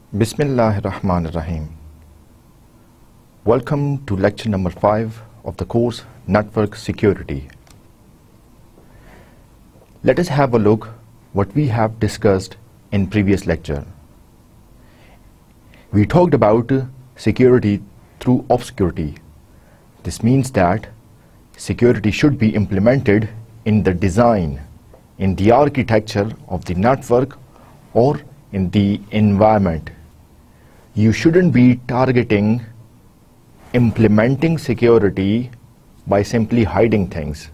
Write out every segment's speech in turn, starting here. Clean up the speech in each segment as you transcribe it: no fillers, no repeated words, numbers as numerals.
Bismillahirrahmanirrahim. Welcome to lecture number 5 of the course Network Security. Let us have a look what we have discussed in previous lecture. We talked about security through obscurity. This means that security should be implemented in the design, in the architecture of the network or in the environment. You shouldn't be targeting implementing security by simply hiding things.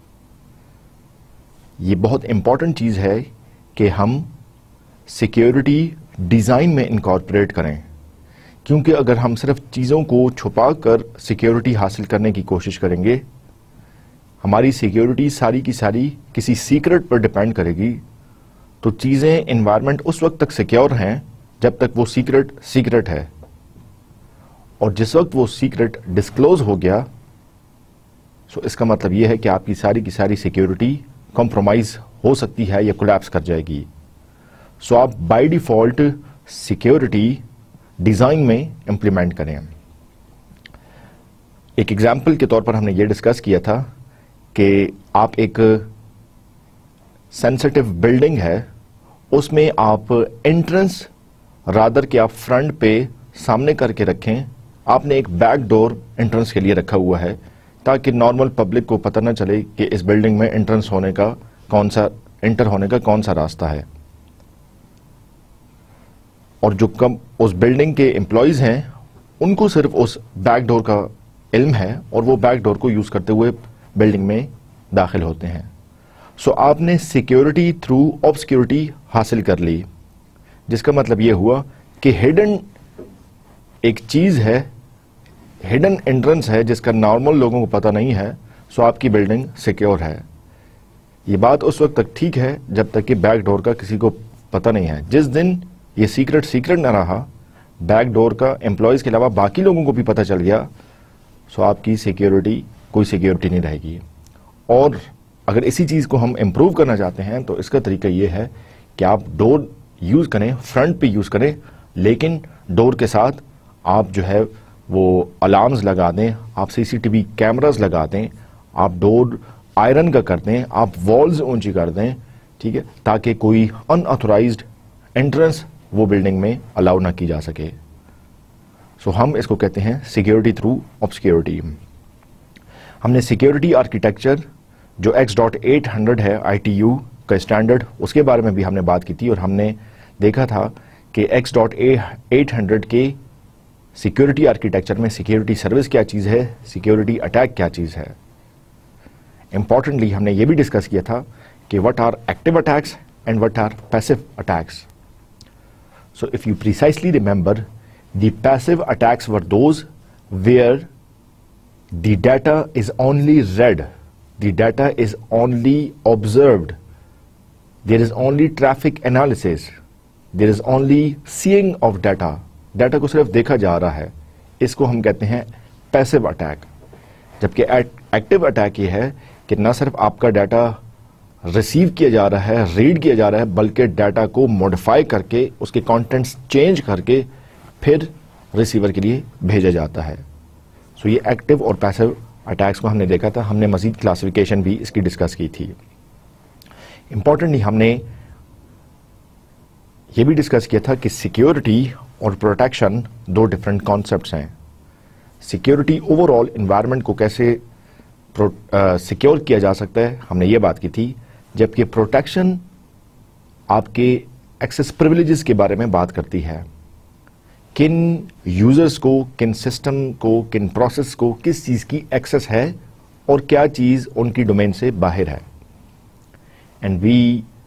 یہ بہت important چیز ہے کہ ہم security design میں incorporate کریں، کیونکہ اگر ہم صرف چیزوں کو چھپا کر سیکیورٹی حاصل کرنے کی کوشش کریں گے، ہماری سیکیورٹی ساری کی ساری کسی سیکرٹ پر ڈیپینڈ کرے گی، تو چیزیں انوائرمنٹ اس وقت تک سیکیور ہیں جب تک وہ سیکرٹ ہے، اور جس وقت وہ سیکرٹ ڈسکلوز ہو گیا سو اس کا مطلب یہ ہے کہ آپ کی ساری سیکیورٹی کمپرومائز ہو سکتی ہے یا کولیپس کر جائے گی. سو آپ بائی ڈیفالٹ سیکیورٹی ڈیزائن میں امپلیمنٹ کریں. ایک ایگزامپل کے طور پر ہم نے یہ ڈسکس کیا تھا کہ آپ ایک سینسٹیو بلڈنگ ہے، اس میں آپ انٹرنس رادر کہ آپ فرنٹ پہ سامنے کر کے رکھیں، آپ نے ایک بیک ڈور انٹرنس کے لیے رکھا ہوا ہے تاکہ نارمل پبلک کو پتہ نہ چلے کہ اس بلڈنگ میں انٹر ہونے کا کون سا راستہ ہے. اور جو اس بلڈنگ کے امپلائیز ہیں ان کو صرف اس بیک ڈور کا علم ہے اور وہ بیک ڈور کو یوز کرتے ہوئے بلڈنگ میں داخل ہوتے ہیں. سو آپ نے سیکیورٹی تھرو obscurity حاصل کر لی، جس کا مطلب یہ ہوا کہ ہڈن ایک چیز ہے، ہڈن انٹرنس ہے جس کا نارمل لوگوں کو پتہ نہیں ہے، سو آپ کی بلڈنگ سیکیور ہے. یہ بات اس وقت تک ٹھیک ہے جب تک کہ بیک ڈور کا کسی کو پتہ نہیں ہے. جس دن یہ سیکرٹ نہ رہا، بیک ڈور کا امپلائیز کے علاوہ باقی لوگوں کو بھی پتہ چل گیا، سو آپ کی کوئی سیکیورٹی نہیں رہے گی. اور اگر اسی چیز کو ہم امپروو کرنا چاہتے ہیں تو اس کا طریقہ یہ ہے کہ آپ ڈور یوز کریں، فرنٹ پہ یوز کریں، لیکن ڈور کے ساتھ آپ جو ہے وہ الارمز لگا دیں، آپ CCTV کیمراز لگا دیں، آپ ڈور آئرن کا کر دیں، آپ والز اونچی کر دیں، ٹھیک ہے، تاکہ کوئی ان آتھورائزڈ انٹرنس وہ بلڈنگ میں الاؤ نہ کی جا سکے. سو ہم اس کو کہتے ہیں سیکیورٹی تھرو obscurity. ہم نے سیکیورٹی آرکیٹیکچر جو X.800 ہے ITU کا اسٹینڈرڈ، اس کے بارے میں بھی ہم نے بات کی تھی، اور ہم نے دیکھا تھا کہ X.800 کے سیکیورٹی آرکیٹیکچر میں سیکیورٹی سروس کیا چیز ہے، سیکیورٹی اٹیک کیا چیز ہے. امپورٹنٹلی ہم نے یہ بھی ڈسکس کیا تھا کہ what are active attacks and what are passive attacks. So if you precisely remember, the passive attacks were those where the data is only read, the data is only observed, there is only traffic analysis, there is only seeing of data. Data کو صرف دیکھا جا رہا ہے، اس کو ہم کہتے ہیں پیسو اٹیک. جبکہ ایکٹیو اٹیک یہ ہے کہ نہ صرف آپ کا ڈیٹا ریسیو کیا جا رہا ہے، ریڈ کیا جا رہا ہے، بلکہ ڈیٹا کو موڈیفائی کر کے اس کے کانٹینٹس چینج کر کے پھر ریسیور کے لیے بھیجا جاتا ہے. سو یہ ایکٹیو اور پیسو اٹیکس کو ہم نے دیکھا تھا. ہم نے مزید کلاسیفیکیشن بھی اس کی ڈسکس کی تھی. امپورٹنٹلی ہم نے یہ بھی ڈسکس کیا تھا کہ سیکیورٹی اور پروٹیکشن دو ڈفرینٹ کانسیپٹس ہیں. سیکیورٹی اوور آل انوائرمنٹ کو کیسے سیکیور کیا جا سکتا ہے ہم نے یہ بات کی تھی، جبکہ پروٹیکشن آپ کے ایکسیس پریویلیجز کے بارے میں بات کرتی ہے. کن یوزرز کو، کن سسٹم کو، کن پروسیس کو کس چیز کی ایکسیس ہے اور کیا چیز ان کی ڈومین سے باہر ہے. And we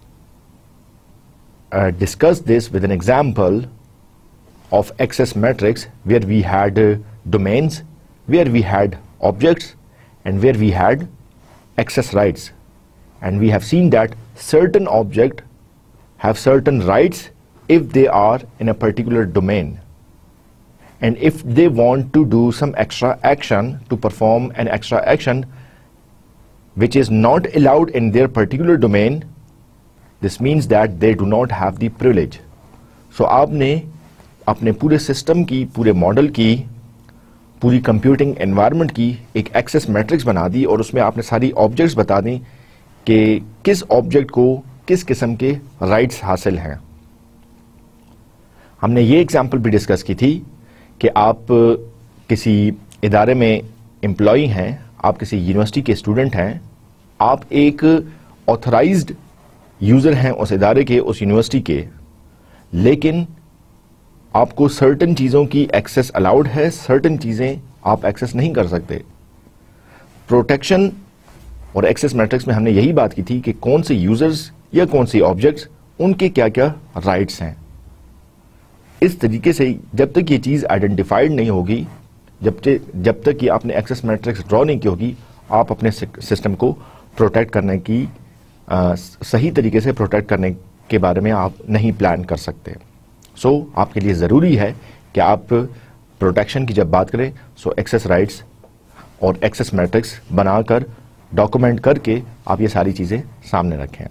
discussed this with an example of access matrix where we had domains, where we had objects, and where we had access rights. And we have seen that certain objects have certain rights if they are in a particular domain. And if they want to do some extra action, to perform an extra action which is not allowed in their particular domain, this means that they do not have the privilege. So آپ نے अपने पूरे system की, पूरे model की, पूरी computing environment की एक एक्सेस मैट्रिक्स बना दी और उसमें आपने सारी ऑब्जेक्ट्स बता दी कि किस ऑब्जेक्ट को किस किस्म के राइट्स हासिल हैं। हमने ये एग्जांपल भी डिस्कस की थी कि आप किसी इदारे में एम्प्लॉई हैं, आप किसी यूनिवर्सिटी के स्टूडेंट हैं, आप एक ऑथराइज्ड यूज़र हैं उस इदारे के, उस यूनिवर्सिटी के, लेकिन आपको सर्टन चीज़ों की एक्सेस अलाउड है, सर्टन चीज़ें आप एक्सेस नहीं कर सकते। प्रोटेक्शन और एक्सेस मैट्रिक्स में हमने यही बात की थी कि कौन से यूज़र्स या कौन सी ऑब्जेक्ट्स, उनके क्या क्या राइट्स हैं। इस तरीके से जब तक ये चीज़ आइडेंटिफाइड नहीं होगी, जब तक ये आपने एक्सेस मैट्रिक्स ड्रॉ नहीं की होगी, आप अपने सिस्टम को प्रोटेक्ट करने की सही तरीके से प्रोटेक्ट करने के बारे में आप नहीं प्लान कर सकते। सो आपके लिए ज़रूरी है कि आप प्रोटेक्शन की जब बात करें एक्सेस राइट्स और एक्सेस मैट्रिक्स बनाकर डॉक्यूमेंट करके आप ये सारी चीज़ें सामने रखें।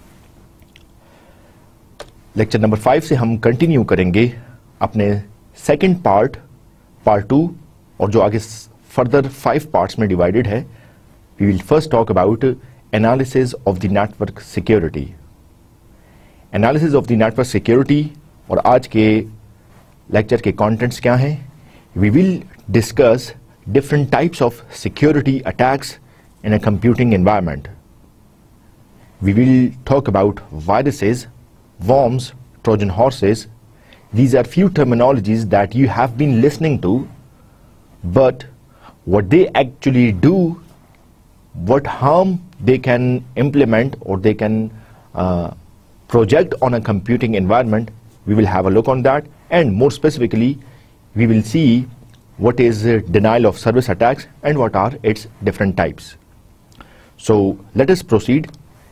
लेक्चर नंबर 5 से हम कंटिन्यू करेंगे अपने सेकंड पार्ट 2, और जो आगे फर्दर 5 पार्ट्स में डिवाइडेड है। We will first talk about analysis of the network security. Analysis of the network security, और आज के लेक्चर के कंटेंट्स क्या हैं? We will discuss different types of security attacks in a computing environment. We will talk about viruses, worms, Trojan horses. These are few terminologies that you have been listening to, but what they actually do, what harm they can implement or they can project on a computing environment, we will have a look on that, and more specifically, we will see what is denial of service attacks and what are its different types. So let us proceed.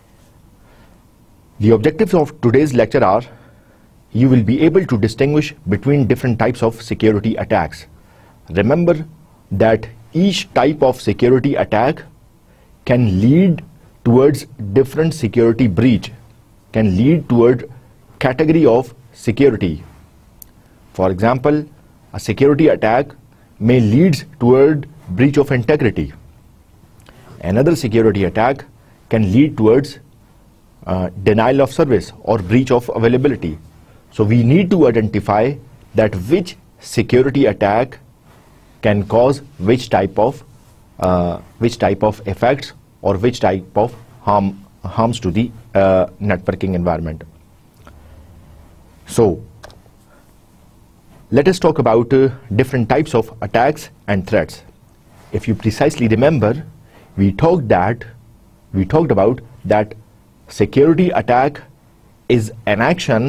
The objectives of today's lecture are: you will be able to distinguish between different types of security attacks. Remember that each type of security attack can lead towards different security breach, can lead toward category of security. For example, a security attack may lead toward breach of integrity. Another security attack can lead towards denial of service or breach of availability. So we need to identify that which security attack can cause which type of effects or which type of harms to the networking environment. So let us talk about different types of attacks and threats. If you precisely remember, we talked about that security attack is an action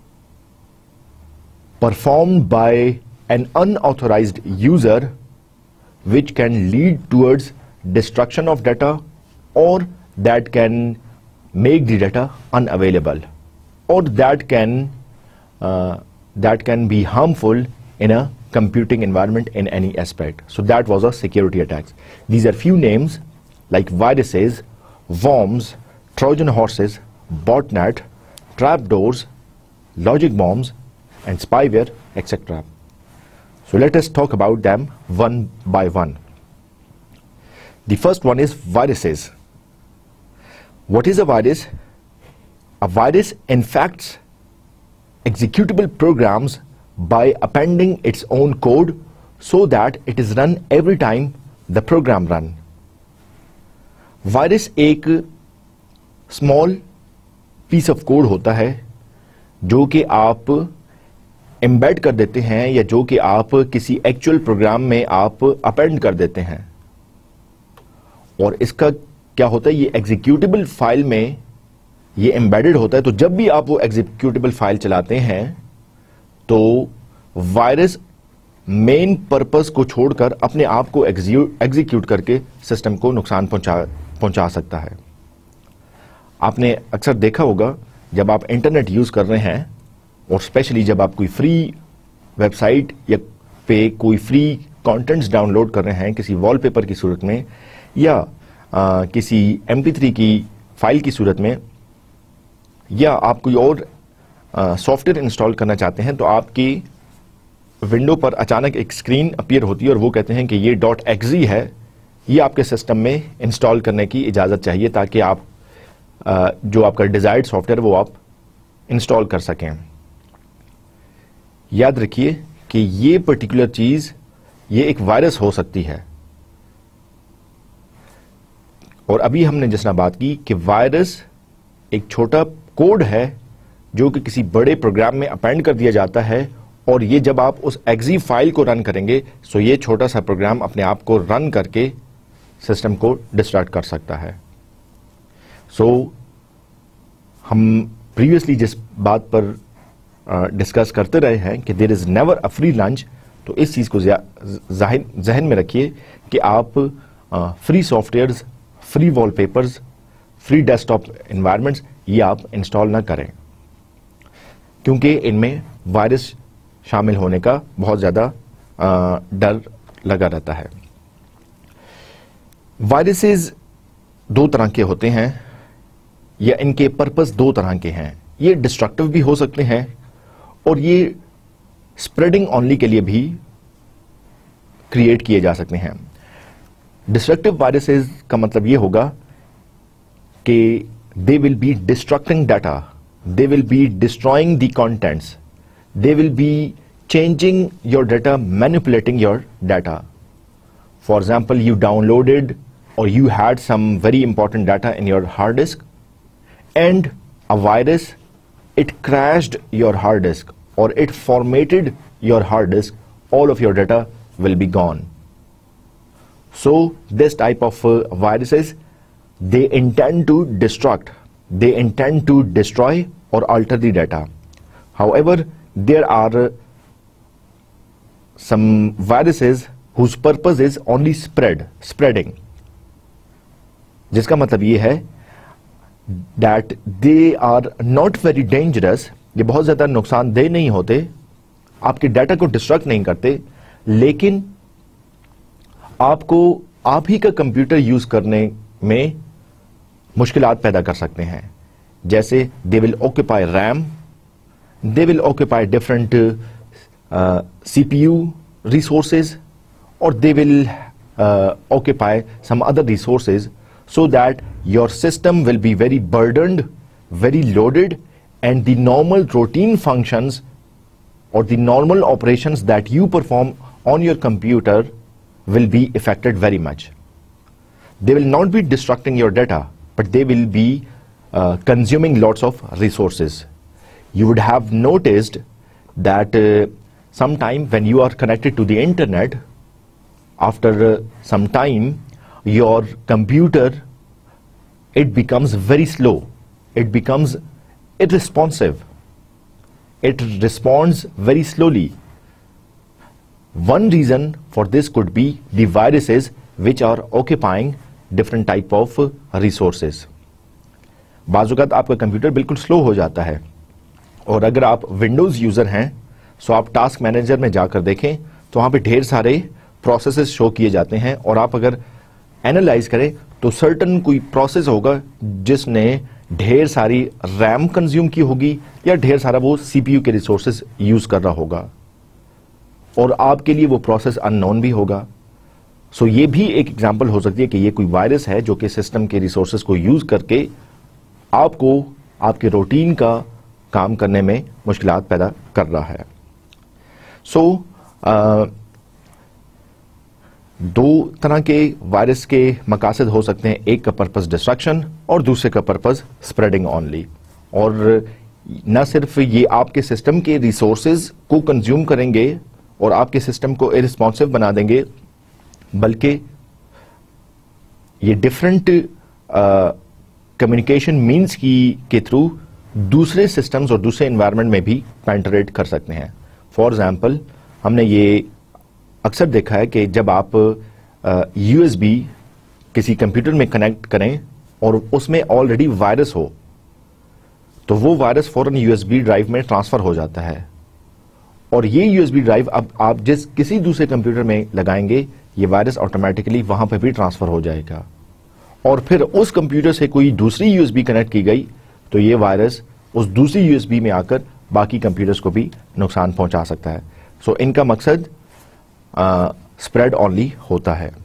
performed by an unauthorized user which can lead towards destruction of data, or that can make the data unavailable, or that can be harmful in a computing environment in any aspect. So that was a security attack. These are few names like viruses, worms, Trojan horses, botnet, trapdoors, logic bombs, and spyware, etc. So let us talk about them one by one. The first one is viruses. What is a virus? A virus infects executable programs by appending its own code so that it is run every time the program runs. Virus एक small piece of code होता है जो कि आप embed कर देते हैं, या जो कि आप किसी एक्चुअल प्रोग्राम में आप अपेंड कर देते हैं, और इसका क्या होता है, ये एग्जीक्यूटेबल फाइल में ये एम्बेडेड होता है। तो जब भी आप वो एग्जीक्यूटेबल फाइल चलाते हैं तो वायरस मेन पर्पस को छोड़कर अपने आप को एग्जीक्यूट करके सिस्टम को नुकसान पहुंचा सकता है। आपने अक्सर देखा होगा जब आप इंटरनेट यूज कर रहे हैं, और स्पेशली जब आप कोई फ्री वेबसाइट या पे कोई फ्री कंटेंट्स डाउनलोड कर रहे हैं किसी वॉलपेपर की सूरत में, या किसी MP3 की फाइल की सूरत में, या आप कोई और सॉफ्टवेयर इंस्टॉल करना चाहते हैं, तो आपकी ونڈو پر اچانک ایک اسکرین اپیئر ہوتی ہے اور وہ کہتے ہیں کہ یہ .exe ہے، یہ آپ کے سسٹم میں انسٹال کرنے کی اجازت چاہیے تاکہ آپ جو آپ کا ڈیزائرڈ سافٹ ویئر وہ آپ انسٹال کر سکیں. یاد رکھیے کہ یہ پرٹیکولر چیز یہ ایک وائرس ہو سکتی ہے. اور ابھی ہم نے جس طرح بات کی کہ وائرس ایک چھوٹا کوڈ ہے جو کہ کسی بڑے پروگرام میں اپینڈ کر دیا جاتا ہے، اور یہ جب آپ اس ایگزی فائل کو رن کریں گے سو یہ چھوٹا سا پروگرام اپنے آپ کو رن کر کے سسٹم کو ڈسٹریکٹ کر سکتا ہے. سو ہم پریویسلی جس بات پر ڈسکس کرتے رہے ہیں کہ there is never a free lunch, تو اس چیز کو ذہن میں رکھیے کہ آپ free softwares, free wallpapers, free desktop environments یہ آپ انسٹال نہ کریں، کیونکہ ان میں وائرس شامل ہونے کا بہت زیادہ ڈر لگا رہتا ہے. وائرسز دو طرح کے ہوتے ہیں یا ان کے پرپس دو طرح کے ہیں. یہ ڈسٹرکٹیو بھی ہو سکتے ہیں اور یہ اسپریڈنگ اونلی کے لیے بھی کریٹ کیے جا سکتے ہیں. ڈسٹرکٹیو وائرسز کا مطلب یہ ہوگا کہ they will be destructing data, they will be destroying the contents, they will be changing your data, manipulating your data. For example, you downloaded or you had some very important data in your hard disk and a virus, it crashed your hard disk or it formatted your hard disk, all of your data will be gone. So this type of viruses, they intend to destruct, they intend to destroy or alter the data. However, there are some viruses whose purpose is only spreading, جس کا مطلب یہ ہے that they are not very dangerous، یہ بہت زیادہ نقصان دہ نہیں ہوتے، آپ کے ڈیٹا کو ڈسٹرکٹ نہیں کرتے، لیکن آپ کو آپ ہی کا کمپیوٹر یوز کرنے میں مشکلات پیدا کر سکتے ہیں. جیسے they will occupy RAM, they will occupy different CPU resources, or they will occupy some other resources, so that your system will be very burdened, very loaded, and the normal routine functions or the normal operations that you perform on your computer will be affected very much. They will not be destructing your data, but they will be consuming lots of resources. You would have noticed that sometime when you are connected to the internet, after some time your computer, it becomes very slow, it becomes irresponsive, it responds very slowly. One reason for this could be the viruses which are occupying different type of resources. بعض اوقات آپ کا computer بالکل سلو ہو جاتا ہے، اور اگر آپ ونڈوز یوزر ہیں سو آپ ٹاسک مینیجر میں جا کر دیکھیں تو وہاں پہ ڈھیر سارے پروسیسز شو کیے جاتے ہیں، اور آپ اگر اینالائز کریں تو سرٹن کوئی پروسیس ہوگا جس نے ڈھیر ساری ریم کنزیوم کی ہوگی یا ڈھیر سارا وہ سی پی یو کے ریسورسز یوز کر رہا ہوگا، اور آپ کے لیے وہ پروسیس ان نون بھی ہوگا. سو یہ بھی ایک ایگزامپل ہو سکتی ہے کہ یہ کوئی وائرس ہے جو کہ سسٹم کے ریسورسز کو یوز کر کے آپ کو آپ کے روٹین کا کام کرنے میں مشکلات پیدا کر رہا ہے. سو دو طرح کے وائرس کے مقاصد ہو سکتے ہیں، ایک کا پرپز ڈسٹرکشن اور دوسرے کا پرپز اسپریڈنگ اونلی. اور نہ صرف یہ آپ کے سسٹم کے ریسورسز کو کنزیوم کریں گے اور آپ کے سسٹم کو ارسپانسو بنا دیں گے، بلکہ یہ ڈفرینٹ کمیونیکیشن مینس کے تھرو دوسرے سسٹمز اور دوسرے انوائرمنٹ میں بھی پینٹریٹ کر سکتے ہیں. فار ایگزامپل ہم نے یہ اکثر دیکھا ہے کہ جب آپ یو ایس بی کسی کمپیوٹر میں کنیکٹ کریں اور اس میں آلریڈی وائرس ہو تو وہ وائرس فوراً یو ایس بی ڈرائیو میں ٹرانسفر ہو جاتا ہے، اور یہ یو ایس بی ڈرائیو اب آپ جس کسی دوسرے کمپیوٹر میں لگائیں گے یہ وائرس آٹومیٹکلی وہاں پہ بھی ٹرانسفر ہو جائے گا، اور پھر اس کمپیوٹر سے کوئی دوسری یو ایس بی کنیکٹ کی گئی تو یہ وائرس اس دوسری یو ایس بی میں آ کر باقی کمپیوٹرز کو بھی نقصان پہنچا سکتا ہے. سو ان کا مقصد اسپریڈ اونلی ہوتا ہے.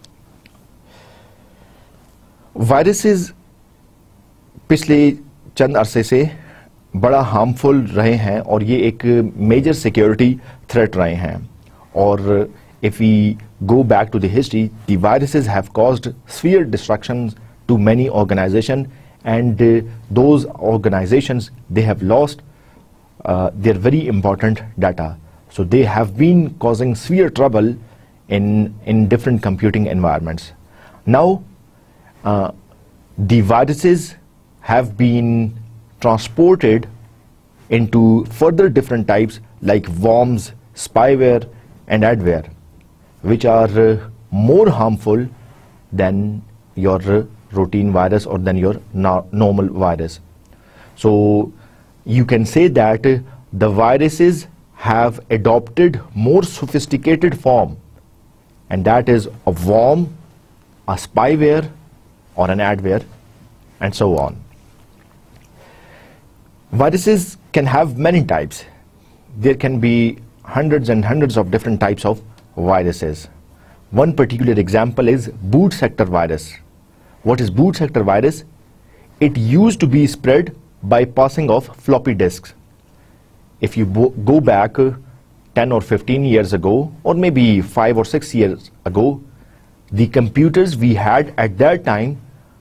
وائرسز پچھلے چند عرصے سے بڑا ہارمفل رہے ہیں اور یہ ایک میجر سیکیورٹی تھریٹ رہے ہیں. اور if we go back to the history, the viruses have caused severe destructions to many organizations, and those organizations, they have lost their very important data. So they have been causing severe trouble in different computing environments. Now the viruses have been transported into further different types like worms, spyware and adware, which are more harmful than your routine virus or than your normal virus. So you can say that the viruses have adopted more sophisticated form, and that is a worm, a spyware or an adware, and so on. Viruses can have many types. There can be hundreds and hundreds of different types of viruses. One particular example is boot sector virus. What is boot sector virus? It used to be spread by passing of floppy disks. If you go back 10 or 15 years ago, or maybe 5 or 6 years ago, the computers we had at that time,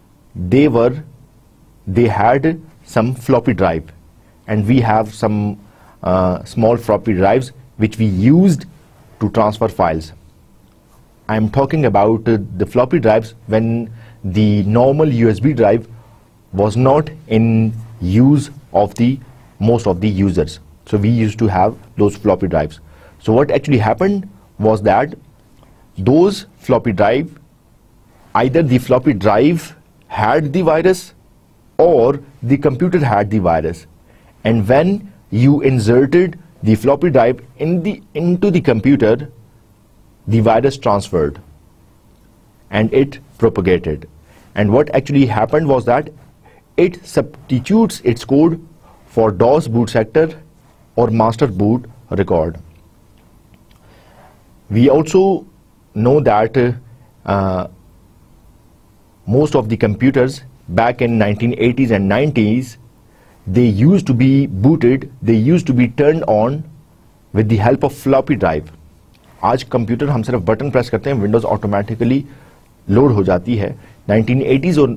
they had some floppy drive, and we have some small floppy drives which we used to transfer files. I am talking about the floppy drives when the normal USB drive was not in use of the most of the users. So we used to have those floppy drives. So what actually happened was that those floppy drive, either the floppy drive had the virus or the computer had the virus, and when you inserted the floppy drive into the computer, the virus transferred and it propagated. And what actually happened was that it substitutes its code for DOS boot sector or master boot record. We also know that most of the computers back in 1980s and 90s, they used to be booted, they used to be turned on with the help of floppy drive. آج computer ہم صرف button press کرتے ہیں, Windows automatically load ہو جاتی ہے. 1980s اور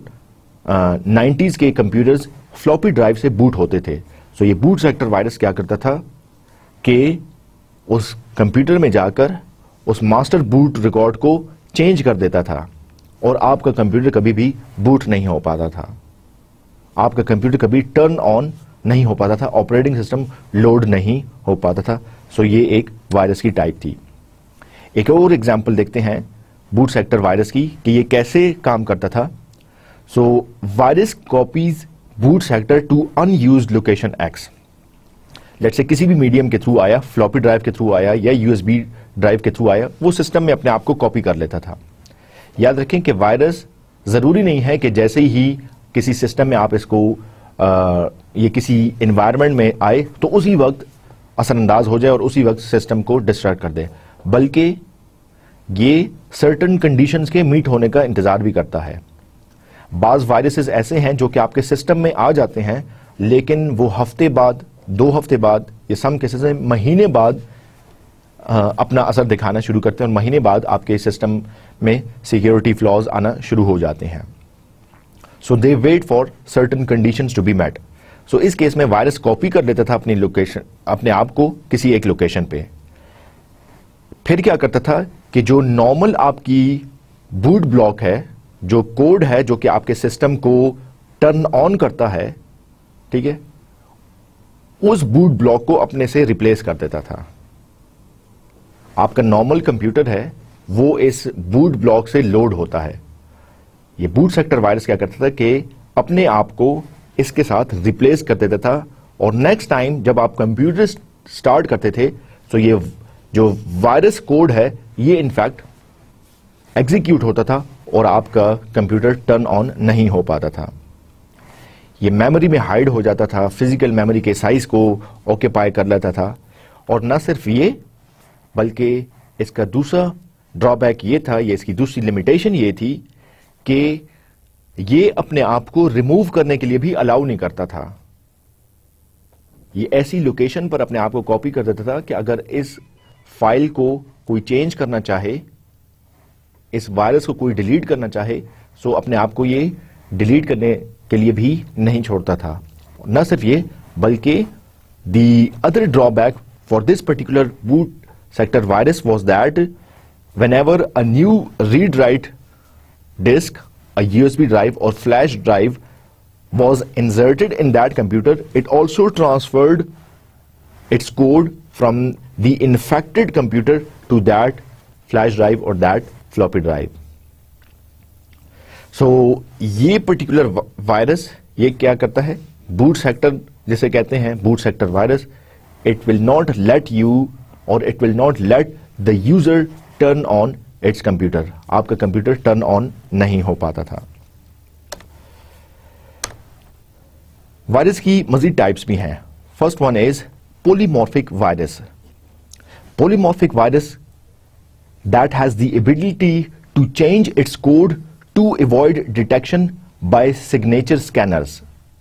90s کے computers floppy drive سے بوٹ ہوتے تھے. سو یہ بوٹ سیکٹر وائرس کیا کرتا تھا کہ اس کمپیوٹر میں جا کر اس ماسٹر بوٹ ریکارڈ کو چینج کر دیتا تھا, اور آپ کا کمپیوٹر کبھی بھی بوٹ نہیں ہو پاتا تھا, آپ کا کمپیوٹر کبھی ٹرن آن نہیں ہو پاتا تھا, آپریٹنگ سسٹم لوڈ نہیں ہو پاتا تھا. سو یہ ایک وائرس کی ٹائپ تھی. ایک اور ایگزامپل دیکھتے ہیں بوٹ سیکٹر وائرس کی کہ یہ کیسے کام کرتا تھا. So virus copies boot sector to unused location X. Let سے کسی بھی میڈیم کے تھرو آیا, فلاپی ڈرائیو کے تھرو آیا یا یو ایس بی ڈرائیو کے تھرو آیا, وہ سسٹم میں اپنے آپ کو کاپی کر لیتا تھا. یاد رکھیں کہ وائرس ضروری نہیں ہے کہ جیسے ہی کسی سسٹم میں آپ اس کو یہ کسی انوائرمنٹ میں آئے تو اسی وقت اثر انداز ہو جائے اور اسی وقت سسٹم کو ڈسٹریکٹ کر دے, بلکہ یہ سرٹن کنڈیشنز کے میٹ ہونے کا انتظار بھی کرتا ہے. بعض وائرسز ایسے ہیں جو کہ آپ کے سسٹم میں آ جاتے ہیں, لیکن وہ ہفتے بعد, 2 ہفتے بعد, یہ سم کیسز میں مہینے بعد اپنا اثر دکھانا شروع کرتے ہیں, اور مہینے بعد آپ کے سسٹم میں سیکیورٹی فلاز آنا شروع ہو جاتے ہیں. So they wait for certain conditions to be met. So اس کیس میں وائرس کاپی کر لیتا تھا اپنی لوکیشن, اپنے آپ کو کسی ایک لوکیشن پہ. پھر کیا کرتا تھا کہ جو نارمل آپ کی بوٹ بلاک ہے, جو کوڈ ہے جو کہ آپ کے سسٹم کو ٹرن آن کرتا ہے, ٹھیک ہے, اس بوٹ بلاک کو اپنے سے ریپلیس کر دیتا تھا. آپ کا نارمل کمپیوٹر ہے وہ اس بوٹ بلاک سے لوڈ ہوتا ہے. یہ بوٹ سیکٹر وائرس کیا کرتا تھا کہ اپنے آپ کو اس کے ساتھ ریپلیس کر دیتا تھا, اور نیکسٹ ٹائم جب آپ کمپیوٹر سٹارٹ کرتے تھے تو یہ جو وائرس کوڈ ہے یہ انفیکٹ ایگزیکیوٹ ہوتا تھا اور آپ کا کمپیوٹر ٹرن آن نہیں ہو پاتا تھا. یہ میموری میں ہائیڈ ہو جاتا تھا, فزیکل میموری کے سائز کو آکوپائی کر لیتا تھا. اور نہ صرف یہ بلکہ اس کا دوسرا ڈرابیک یہ تھا, یہ اس کی دوسری لمیٹیشن یہ تھی کہ یہ اپنے آپ کو ریموو کرنے کے لیے بھی الاؤ نہیں کرتا تھا. یہ ایسی لوکیشن پر اپنے آپ کو کاپی کر دیتا تھا کہ اگر اس فائل کو کوئی چینج کرنا چاہے, اس وائرس کو کوئی ڈیلیٹ کرنا چاہے, سو اپنے آپ کو یہ ڈیلیٹ کرنے کے لیے بھی نہیں چھوڑتا تھا. نہ صرف یہ بلکہ the other drawback for this particular boot sector virus was that whenever a new read write disk, a USB drive or flash drive was inserted in that computer, it also transferred its code from the infected computer to that flash drive or that floppy drive. So یہ particular virus یہ کیا کرتا ہے, boot sector جسے کہتے ہیں, boot sector virus, it will not let you or it will not let the user turn on its computer. آپ کا کمپیوٹر ٹرن آن نہیں ہو پاتا تھا. وائرس کی مزید ٹائپس بھی ہیں. First one is polymorphic virus. Polymorphic virus that has the ability to change its code to avoid detection by signature scanners.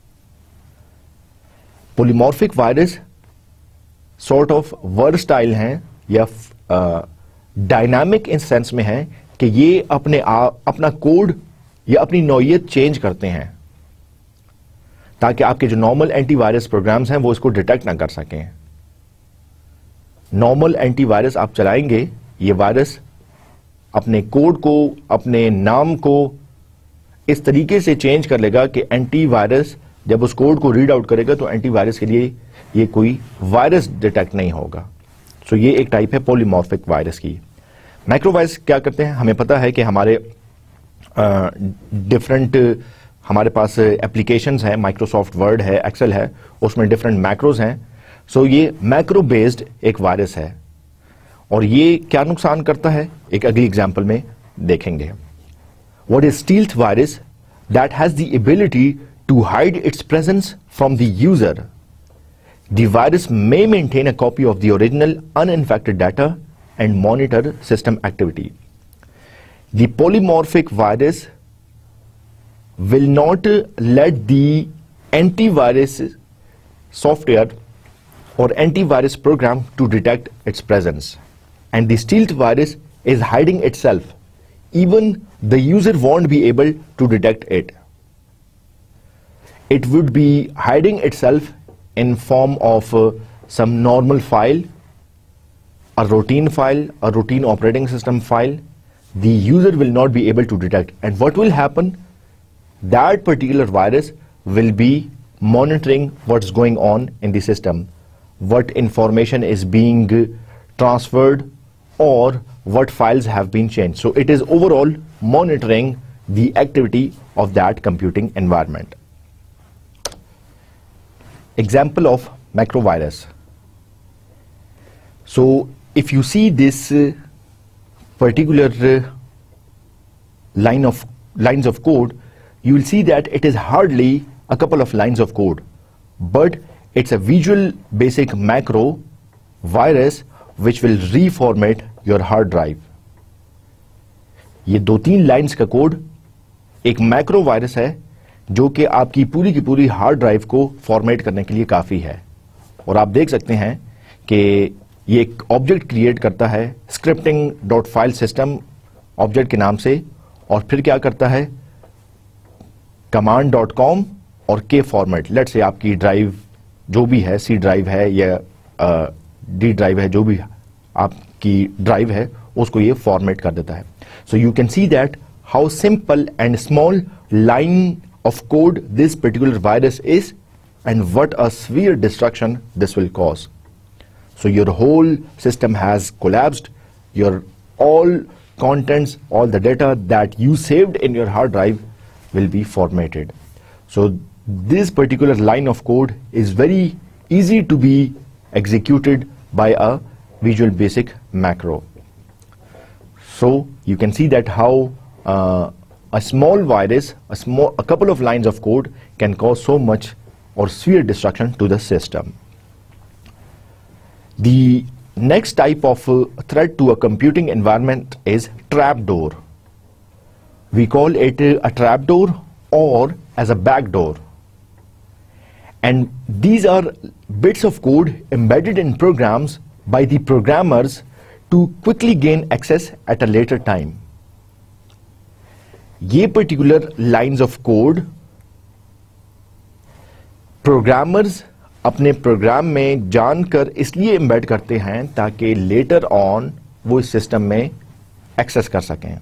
Polymorphic virus sort of versatile ہیں یا dynamic in sense میں ہے کہ یہ اپنا کوڈ یا اپنی نوعیت چینج کرتے ہیں تاکہ آپ کے جو نارمل اینٹی وائرس پروگرامز ہیں وہ اس کو ڈیٹیکٹ نہ کر سکیں. نارمل اینٹی وائرس آپ چلائیں گے, یہ وائرس اپنے کوڈ کو, اپنے نام کو اس طریقے سے چینج کر لے گا کہ اینٹی وائرس جب اس کوڈ کو ریڈ آؤٹ کرے گا تو اینٹی وائرس کے لیے یہ کوئی وائرس ڈیٹیکٹ نہیں ہوگا. سو یہ ایک ٹائپ ہے پولیمورفک وائرس کی. مائکرو وائرس کیا کرتے ہیں, ہمیں پتا ہے کہ ہمارے ڈفرنٹ ہمارے پاس اپلیکیشنز ہیں, مائکروسافٹ ورڈ ہے, ایکسل ہے, اس میں ڈفرنٹ میکروز ہیں. سو یہ میکرو بیسڈ ایک وائرس ہے اور یہ کیا نقصان کرتا ہے ایک اگلی ایگزامپل میں دیکھیں گے. What is stealth virus that has the ability to hide its presence from the user. The virus may maintain a copy of the original uninfected data and monitor system activity. The polymorphic virus will not let the antivirus software or antivirus program to detect its presence. And the stealth virus is hiding itself. Even the user won't be able to detect it. It would be hiding itself in form of some normal file, a routine operating system file. The user will not be able to detect. And what will happen? That particular virus will be monitoring what's going on in the system, what information is being transferred or what files have been changed. So it is overall monitoring the activity of that computing environment. Example of macrovirus. So if you see this particular lines of code, you will see that it is hardly a couple of lines of code, but it's a visual basic macro virus which will reformat your hard drive. یہ 2-3 lines کا code ایک macro virus ہے جو کہ آپ کی پوری hard drive کو فارمیٹ کرنے کے لیے کافی ہے. اور آپ دیکھ سکتے ہیں کہ یہ ایک آبجیکٹ کریٹ کرتا ہے scripting dot file system object کے نام سے, اور پھر کیا کرتا ہے command.com اور کے فارمیٹ. لیٹ سے آپ کی ڈرائیو جو بھی ہے, سی ڈرائیو ہے یا ڈی ڈرائیو ہے, جو بھی آپ کی ڈرائیو ہے اس کو یہ فارمیٹ کر دیتا ہے. So you can see that how simple and small line of code this particular virus is and what a severe destruction this will cause. So your whole system has collapsed, your all contents, all the data that you saved in your hard drive will be formatted. So this particular line of code is very easy to be executed by a Visual Basic macro. So you can see that how a small virus, a couple of lines of code can cause so much or severe destruction to the system. The next type of threat to a computing environment is trapdoor. We call it a trapdoor or as a backdoor. And these are bits of code embedded in programs by the programmers to quickly gain access at a later time. ये particular lines of code programmers अपने program में जानकर इसलिए embed करते हैं ताकि later on वो इस सिस्टम में एक्सेस कर सकें.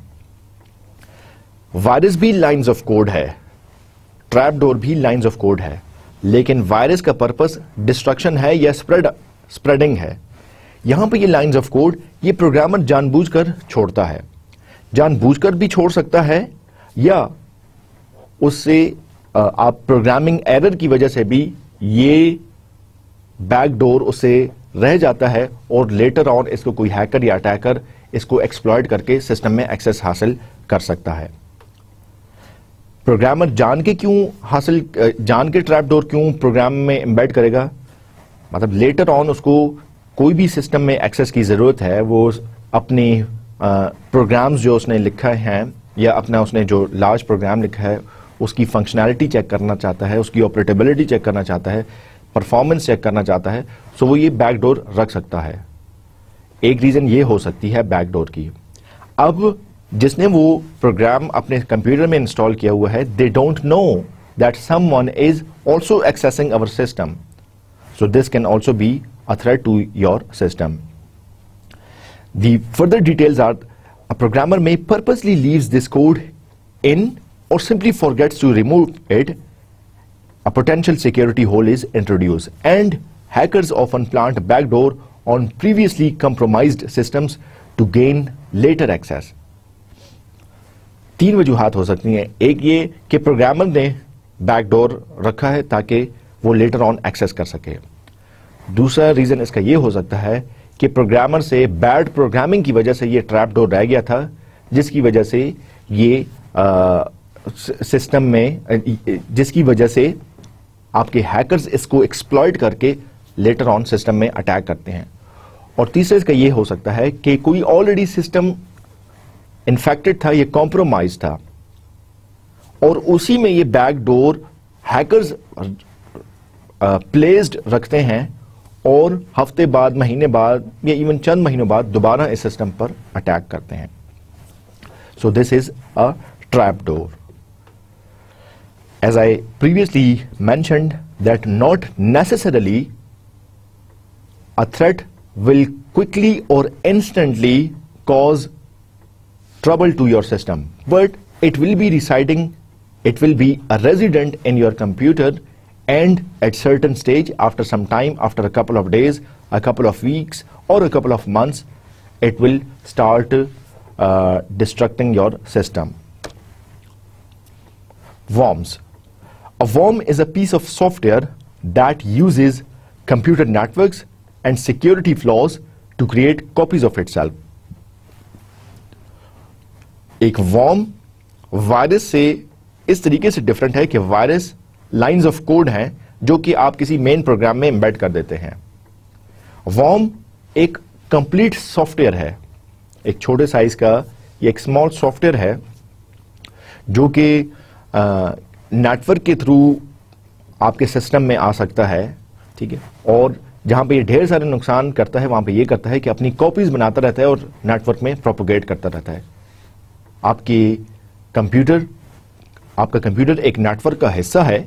वायरस भी लाइंस ऑफ कोड है, ट्रैपडोर भी लाइंस ऑफ कोड है, लेकिन वायरस का पर्पस डिस्ट्रक्शन है या स्प्रेडिंग है. यहां पे ये लाइंस ऑफ कोड ये प्रोग्रामर जानबूझकर छोड़ता है. जानबूझकर भी छोड़ सकता है या उससे आप प्रोग्रामिंग एरर की वजह से भी ये बैकडोर उससे रह जाता है और लेटर ऑन इसको कोई हैकर या अटैकर इसको एक्सप्लॉइट करके सिस्टम में एक्सेस हासिल कर सकता है. प्रोग्रामर जान के ट्रैपडोर क्यों प्रोग्राम में एम्बेड करेगा? मतलब लेटर ऑन उसको कोई भी सिस्टम में एक्सेस की जरूरत है, वो अपनी प्रोग्राम्स जो उसने लिखा है या अपना उसने जो लार्ज प्रोग्राम लिखा है उसकी फंक्शनैलिटी चेक करना चाहता है, उसकी ऑपरेटेबिलिटी चेक करना चाहता है, परफॉर्मेंस चेक करना चाहता है, सो वो ये बैकडोर रख सकता है. एक रीजन ये हो सकती है बैकडोर की. अब जिसने वो प्रोग्राम अपने कंप्यूटर में इंस्टॉल किया हुआ है, they don't know that someone is also accessing our system, so this can also be a threat to your system. The further details are a programmer may purposely leaves this code in or simply forgets to remove it. A potential security hole is introduced, and hackers often plant a backdoor on previously compromised systems to gain later access. तीन वजूहात हो सकती हैं. एक ये कि programmer ने backdoor रखा है ताकि वो लेटर ऑन एक्सेस कर सके. दूसरा रीजन इसका ये हो सकता है कि प्रोग्रामर से बैड प्रोग्रामिंग की वजह से ये ट्रैपडोर रह गया था, जिसकी वजह से ये सिस्टम में जिसकी वजह से आपके हैकर्स इसको एक्सप्लॉइट करके लेटर ऑन सिस्टम में अटैक करते हैं. और तीसरा इसका ये हो सकता है कि कोई ऑलरेडी सिस्टम इन्फेक्टेड था, ये कॉम्प्रोमाइज था, और उसी में ये बैकडोर हैकर्स प्लेस्ड रखते हैं और हफ्ते बाद, महीने बाद या इवन चंद महीनों बाद दोबारा इस सिस्टम पर अटैक करते हैं. So this is a trapdoor. As I previously mentioned that not necessarily a threat will quickly or instantly cause trouble to your system, but it will be a resident in your computer, and at certain stage, after some time, after a couple of days, a couple of weeks, or a couple of months, it will start destructing your system. Worms. A worm is a piece of software that uses computer networks and security flaws to create copies of itself. एक worm virus से इस तरीके से different है कि virus lines of code हैं जो कि आप किसी मेन प्रोग्राम में एम्बेड कर देते हैं. worm एक कंप्लीट सॉफ्टवेयर है, एक छोटे साइज का, ये एक स्मॉल सॉफ्टवेयर है जो कि नेटवर्क के थ्रू आपके सिस्टम में आ सकता है. ठीक है, और जहां पे ये ढेर सारे नुकसान करता है वहां पे ये करता है कि अपनी कॉपीज बनाता रहता है और नेटवर्क में प्रोपोगेट करता रहता है. आपका कंप्यूटर एक नेटवर्क का हिस्सा है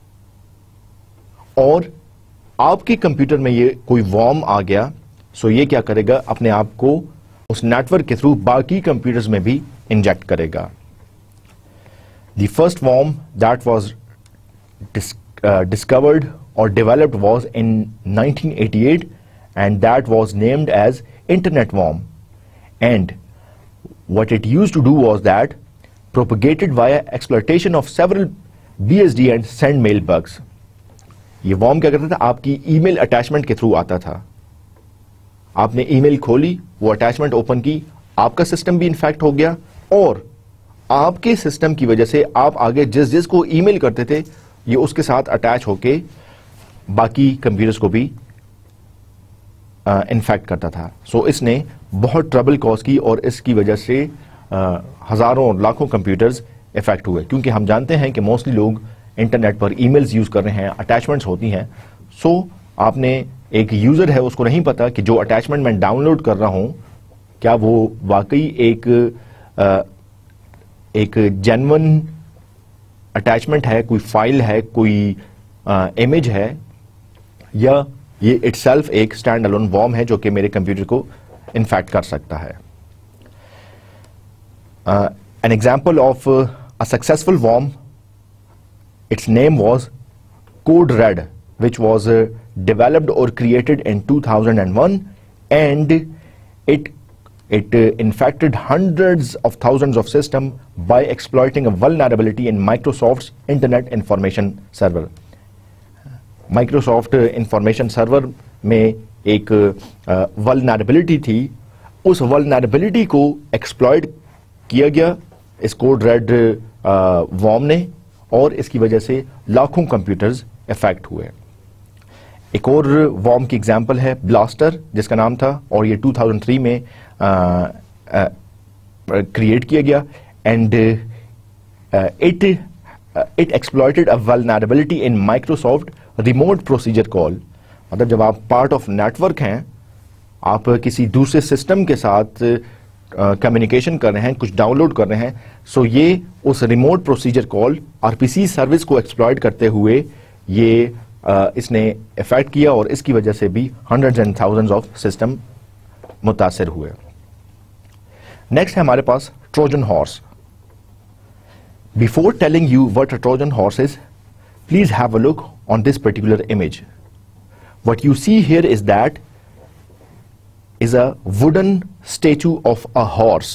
और आपके कंप्यूटर में ये कोई वर्म आ गया, सो ये क्या करेगा, अपने आप को उस नेटवर्क के थ्रू बाकी कंप्यूटर्स में भी इंजेक्ट करेगा. The first worm that was discovered or developed was in 1988, and that was named as Internet worm. And what it used to do was that propagated via exploitation of several BSD and send mail bugs. ये worm क्या करता था, आपकी email attachment के through आता था. आपने email खोली, वो अटैचमेंट ओपन की, आपका सिस्टम भी इन्फेक्ट हो गया, और आपके सिस्टम की वजह से आप आगे जिस को ईमेल करते थे ये उसके साथ अटैच होके बाकी कंप्यूटर्स को भी انفیکٹ کرتا تھا. سو اس نے بہت ٹربل کاز کی اور اس کی وجہ سے ہزاروں لاکھوں کمپیوٹرز افیکٹ ہوئے, کیونکہ ہم جانتے ہیں کہ موسٹلی لوگ انٹرنیٹ پر ای میلز یوز کر رہے ہیں, اٹیچمنٹس ہوتی ہیں. سو آپ نے ایک یوزر ہے, اس کو نہیں پتا کہ جو اٹیچمنٹ میں ڈاؤن لوڈ کر رہا ہوں کیا وہ واقعی ایک جینون اٹیچمنٹ ہے, کوئی فائل ہے, کوئی امیج ہے, یا یہ اٹ سیلف ایک اسٹینڈ الون ورم ہے جو کہ میرے کمپیوٹر کو انفیکٹ کر سکتا ہے. An example of a successful worm, its name was Code Red, which was developed or created in 2001, and it infected hundreds of thousands of systems by exploiting a vulnerability in Microsoft's Internet Information Server. Microsoft Information Server میں ایک vulnerability تھی, اس vulnerability کو exploit کیا گیا اس code red warm نے, اور اس کی وجہ سے لاکھوں کمپیوٹرز افیکٹ ہوئے. ایک اور وارم کی ایگزامپل ہے بلاسٹر, جس کا نام تھا, اور یہ 2003 میں کریٹ کیا گیا, and it exploited a vulnerability in Microsoft remote procedure call. مطلب جب آپ پارٹ آف نیٹورک ہیں, آپ کسی دوسرے سسٹم کے ساتھ کمیونیکیشن کر رہے ہیں, کچھ ڈاؤن لوڈ کر رہے ہیں, سو یہ اس remote procedure call RPC service کو ایکسپلوئٹ کرتے ہوئے یہ اس نے افیکٹ کیا, اور اس کی وجہ سے بھی hundreds and thousands of system متاثر ہوئے. نیکسٹ ہے ہمارے پاس Trojan horse. Before telling you what a Trojan horse is, please have a look on this particular image. What you see here is that is a wooden statue of a horse.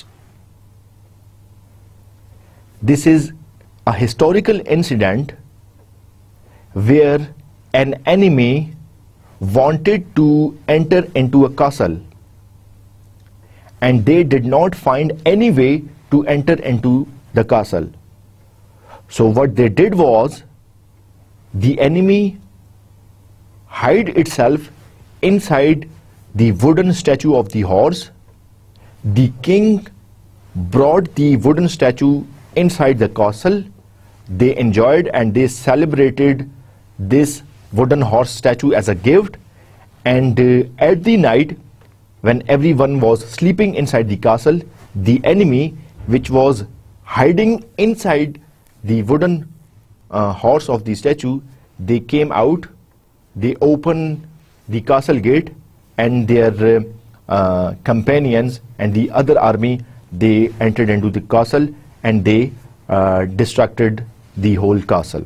This is a historical incident where an enemy wanted to enter into a castle and they did not find any way to enter into the castle. So what they did was, the enemy hid itself inside the wooden statue of the horse. The king brought the wooden statue inside the castle. They enjoyed and they celebrated this wooden horse statue as a gift. And at the night, when everyone was sleeping inside the castle, the enemy, which was hiding inside the wooden horse of the statue, they came out, they opened the castle gate, and their companions and the other army, they entered into the castle and they destructed the whole castle.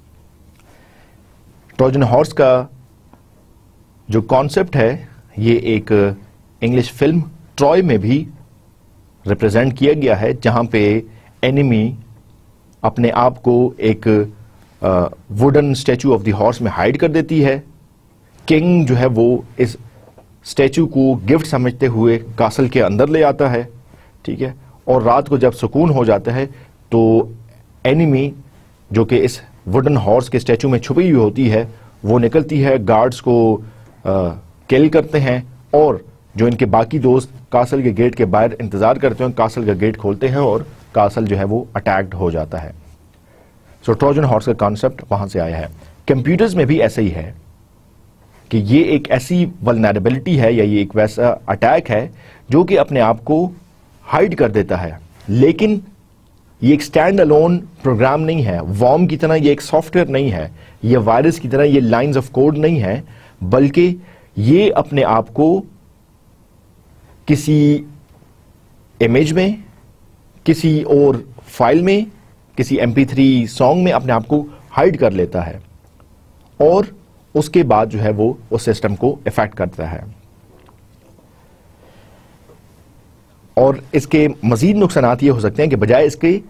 Trojan horse کا جو concept ہے یہ ایک English film try میں بھی represent کیا گیا ہے, جہاں پہ اینیمی اپنے آپ کو ایک wooden statue of the horse میں ہائڈ کر دیتی ہے. کنگ جو ہے وہ اس اسٹیچو کو گفٹ سمجھتے ہوئے کاسل کے اندر لے آتا ہے, ٹھیک ہے, اور رات کو جب سکون ہو جاتا ہے تو اینیمی جو کہ اس ووڈن ہارس کے اسٹیچو میں چھپی ہوئی ہوتی ہے وہ نکلتی ہے, گارڈز کو کل کرتے ہیں, اور جو ان کے باقی دوست کاسل کے گیٹ کے باہر انتظار کرتے ہیں, کاسل کا گیٹ کھولتے ہیں اور کاسل جو ہے وہ اٹیکڈ ہو جاتا ہے. سو ٹروجن ہارس کا کانسیپٹ وہاں سے آیا ہے. کمپیوٹرز میں بھی ایسا ہی ہے کہ یہ ایک ایسی ولنریبلٹی ہے یا یہ ایک ویسا اٹیک ہے جو کہ اپنے آپ کو ہائڈ کر دیتا ہے, لیکن یہ ایک اسٹینڈ الون پروگرام نہیں ہے. وارم کی طرح یہ ایک سافٹ ویئر نہیں ہے, یہ وائرس کی طرح یہ لائنز آف کوڈ نہیں ہے, بلکہ یہ اپنے آپ کو کسی امیج میں, کسی اور فائل میں, کسی MP3 سانگ میں اپنے آپ کو ہائڈ کر لیتا ہے, اور اس کے بعد جو ہے وہ اس سسٹم کو افیکٹ کرتا ہے. اور اس کے مزید نقصانات یہ ہو سکتے ہیں کہ بجائے اس کے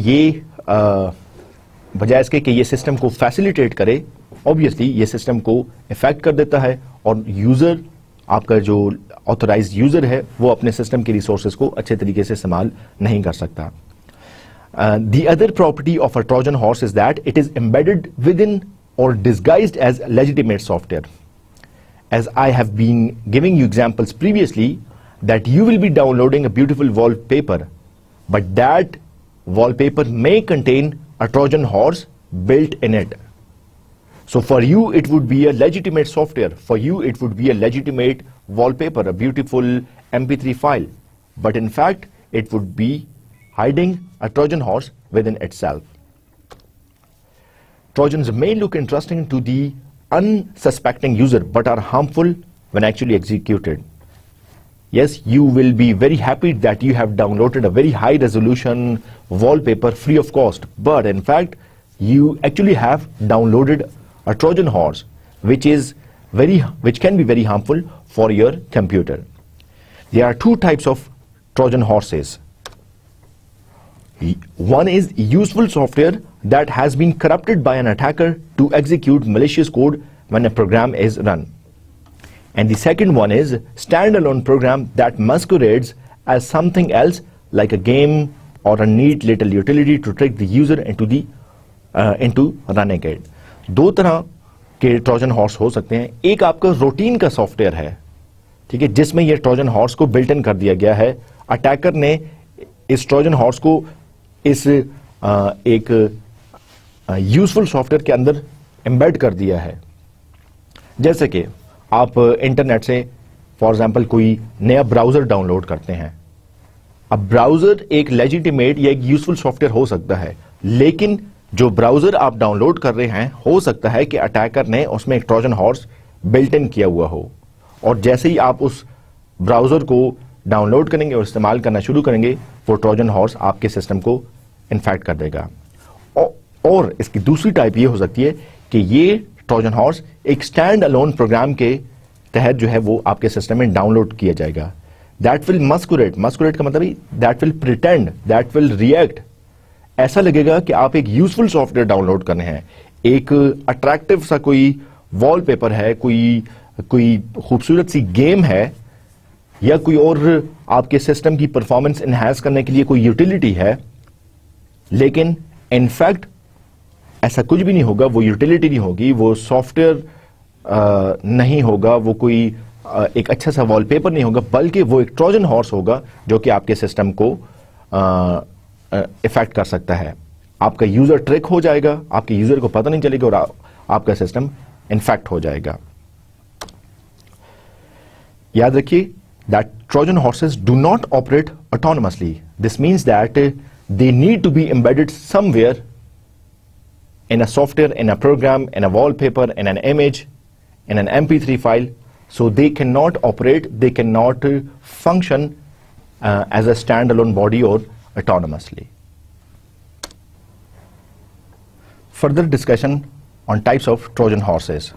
کہ یہ سسٹم کو فیسیلیٹیٹ کرے, obviously یہ سسٹم کو افیکٹ کر دیتا ہے, اور یوزر, آپ کا جو آتھورائزڈ یوزر ہے, وہ اپنے سسٹم کے ریسورسز کو اچھے طریقے سے استعمال نہیں کر سکتا. The other property of a Trojan horse is that it is embedded within or disguised as legitimate software. as I have been giving you examples previously, that you will be downloading a beautiful wallpaper, but that wallpaper may contain a Trojan horse built in it. So for you, it would be a legitimate software. For you, it would be a legitimate wallpaper, a beautiful MP3 file. But in fact, it would be hiding a Trojan horse within itself. Trojans may look interesting to the unsuspecting user, but are harmful when actually executed. Yes, you will be very happy that you have downloaded a very high resolution wallpaper free of cost, but in fact, you actually have downloaded a Trojan horse, which can be very harmful for your computer. There are two types of Trojan horses. One is useful software that has been corrupted by an attacker to execute malicious code when a program is run. And the second one is standalone program that masquerades as something else, like a game or a neat little utility to trick the user into running it. दो तरह के Trojan horse हो सकते हैं. एक आपका routine का software है, ठीक है, जिसमें ये ट्रोजन हॉर्स को बिल्ट इन कर दिया गया है. अटैकर ने इस ट्रोजन हॉर्स को इस एक यूजफुल सॉफ्टवेयर के अंदर एम्बेड कर दिया है. जैसे कि आप इंटरनेट से फॉर एग्जांपल कोई नया ब्राउजर डाउनलोड करते हैं. अब ब्राउजर एक लेजिटिमेट या एक यूजफुल सॉफ्टवेयर हो सकता है, लेकिन जो ब्राउजर आप डाउनलोड कर रहे हैं हो सकता है कि अटैकर ने उसमें एक ट्रोजन हॉर्स बिल्ट इन किया हुआ हो, और जैसे ही आप उस ब्राउजर को डाउनलोड करेंगे और इस्तेमाल करना शुरू करेंगे, वो ट्रोजन हॉर्स आपके सिस्टम को इन्फेक्ट कर देगा. और इसकी दूसरी टाइप ये हो सकती है कि ये ट्रोजन हॉर्स एक स्टैंड अलोन प्रोग्राम के तहत जो है वो आपके सिस्टम में डाउनलोड किया जाएगा. दैट विल मस्कुरेट का मतलब ही that will pretend, that will react. ऐसा लगेगा कि आप एक यूजफुल सॉफ्टवेयर डाउनलोड करने हैं, एक अट्रैक्टिव सा कोई वॉलपेपर है, कोई खूबसूरत सी गेम है, या कोई और आपके सिस्टम की परफॉर्मेंस एनहांस करने के लिए कोई यूटिलिटी है, लेकिन इनफैक्ट ऐसा कुछ भी नहीं होगा. वो यूटिलिटी नहीं होगी, वो सॉफ्टवेयर नहीं होगा, वो कोई एक अच्छा सा वॉलपेपर नहीं होगा, बल्कि वो एक ट्रोजन हॉर्स होगा जो कि आपके सिस्टम को इफेक्ट कर सकता है. आपका यूजर ट्रिक हो जाएगा, आपके यूजर को पता नहीं चलेगा और आपका सिस्टम इन्फेक्ट हो जाएगा. याद रखिए that Trojan horses do not operate autonomously. This means that they need to be embedded somewhere in a software, in a program, in a wallpaper, in an image, in an MP3 file. So they cannot operate, they cannot function as a standalone body or autonomously. Further discussion on types of Trojan horses.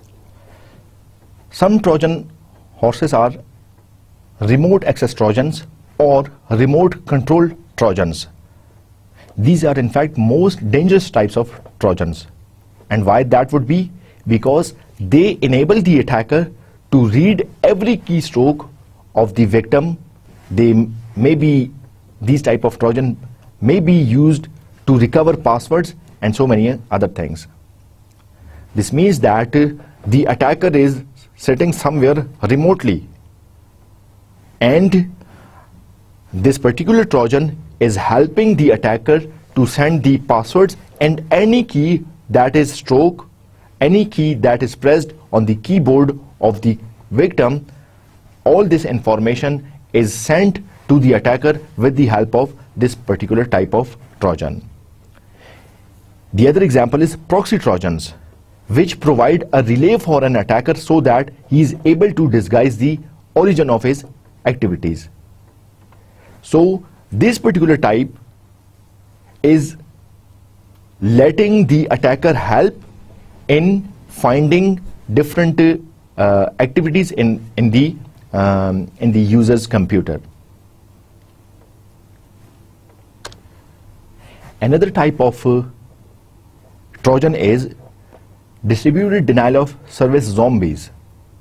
Some Trojan horses are remote access Trojans or remote control Trojans. These are in fact most dangerous types of Trojans. And why that would be? Because they enable the attacker to read every keystroke of the victim. These type of Trojan may be used to recover passwords and so many other things. This means that the attacker is sitting somewhere remotely, and this particular Trojan is helping the attacker to send the passwords and any key that is stroke, any key that is pressed on the keyboard of the victim. All this information is sent to the attacker with the help of this particular type of Trojan. The other example is proxy Trojans, which provide a relay for an attacker so that he is able to disguise the origin of his activities. So this particular type is letting the attacker help in finding different activities in the user's computer. Another type of Trojan is distributed denial of service zombies.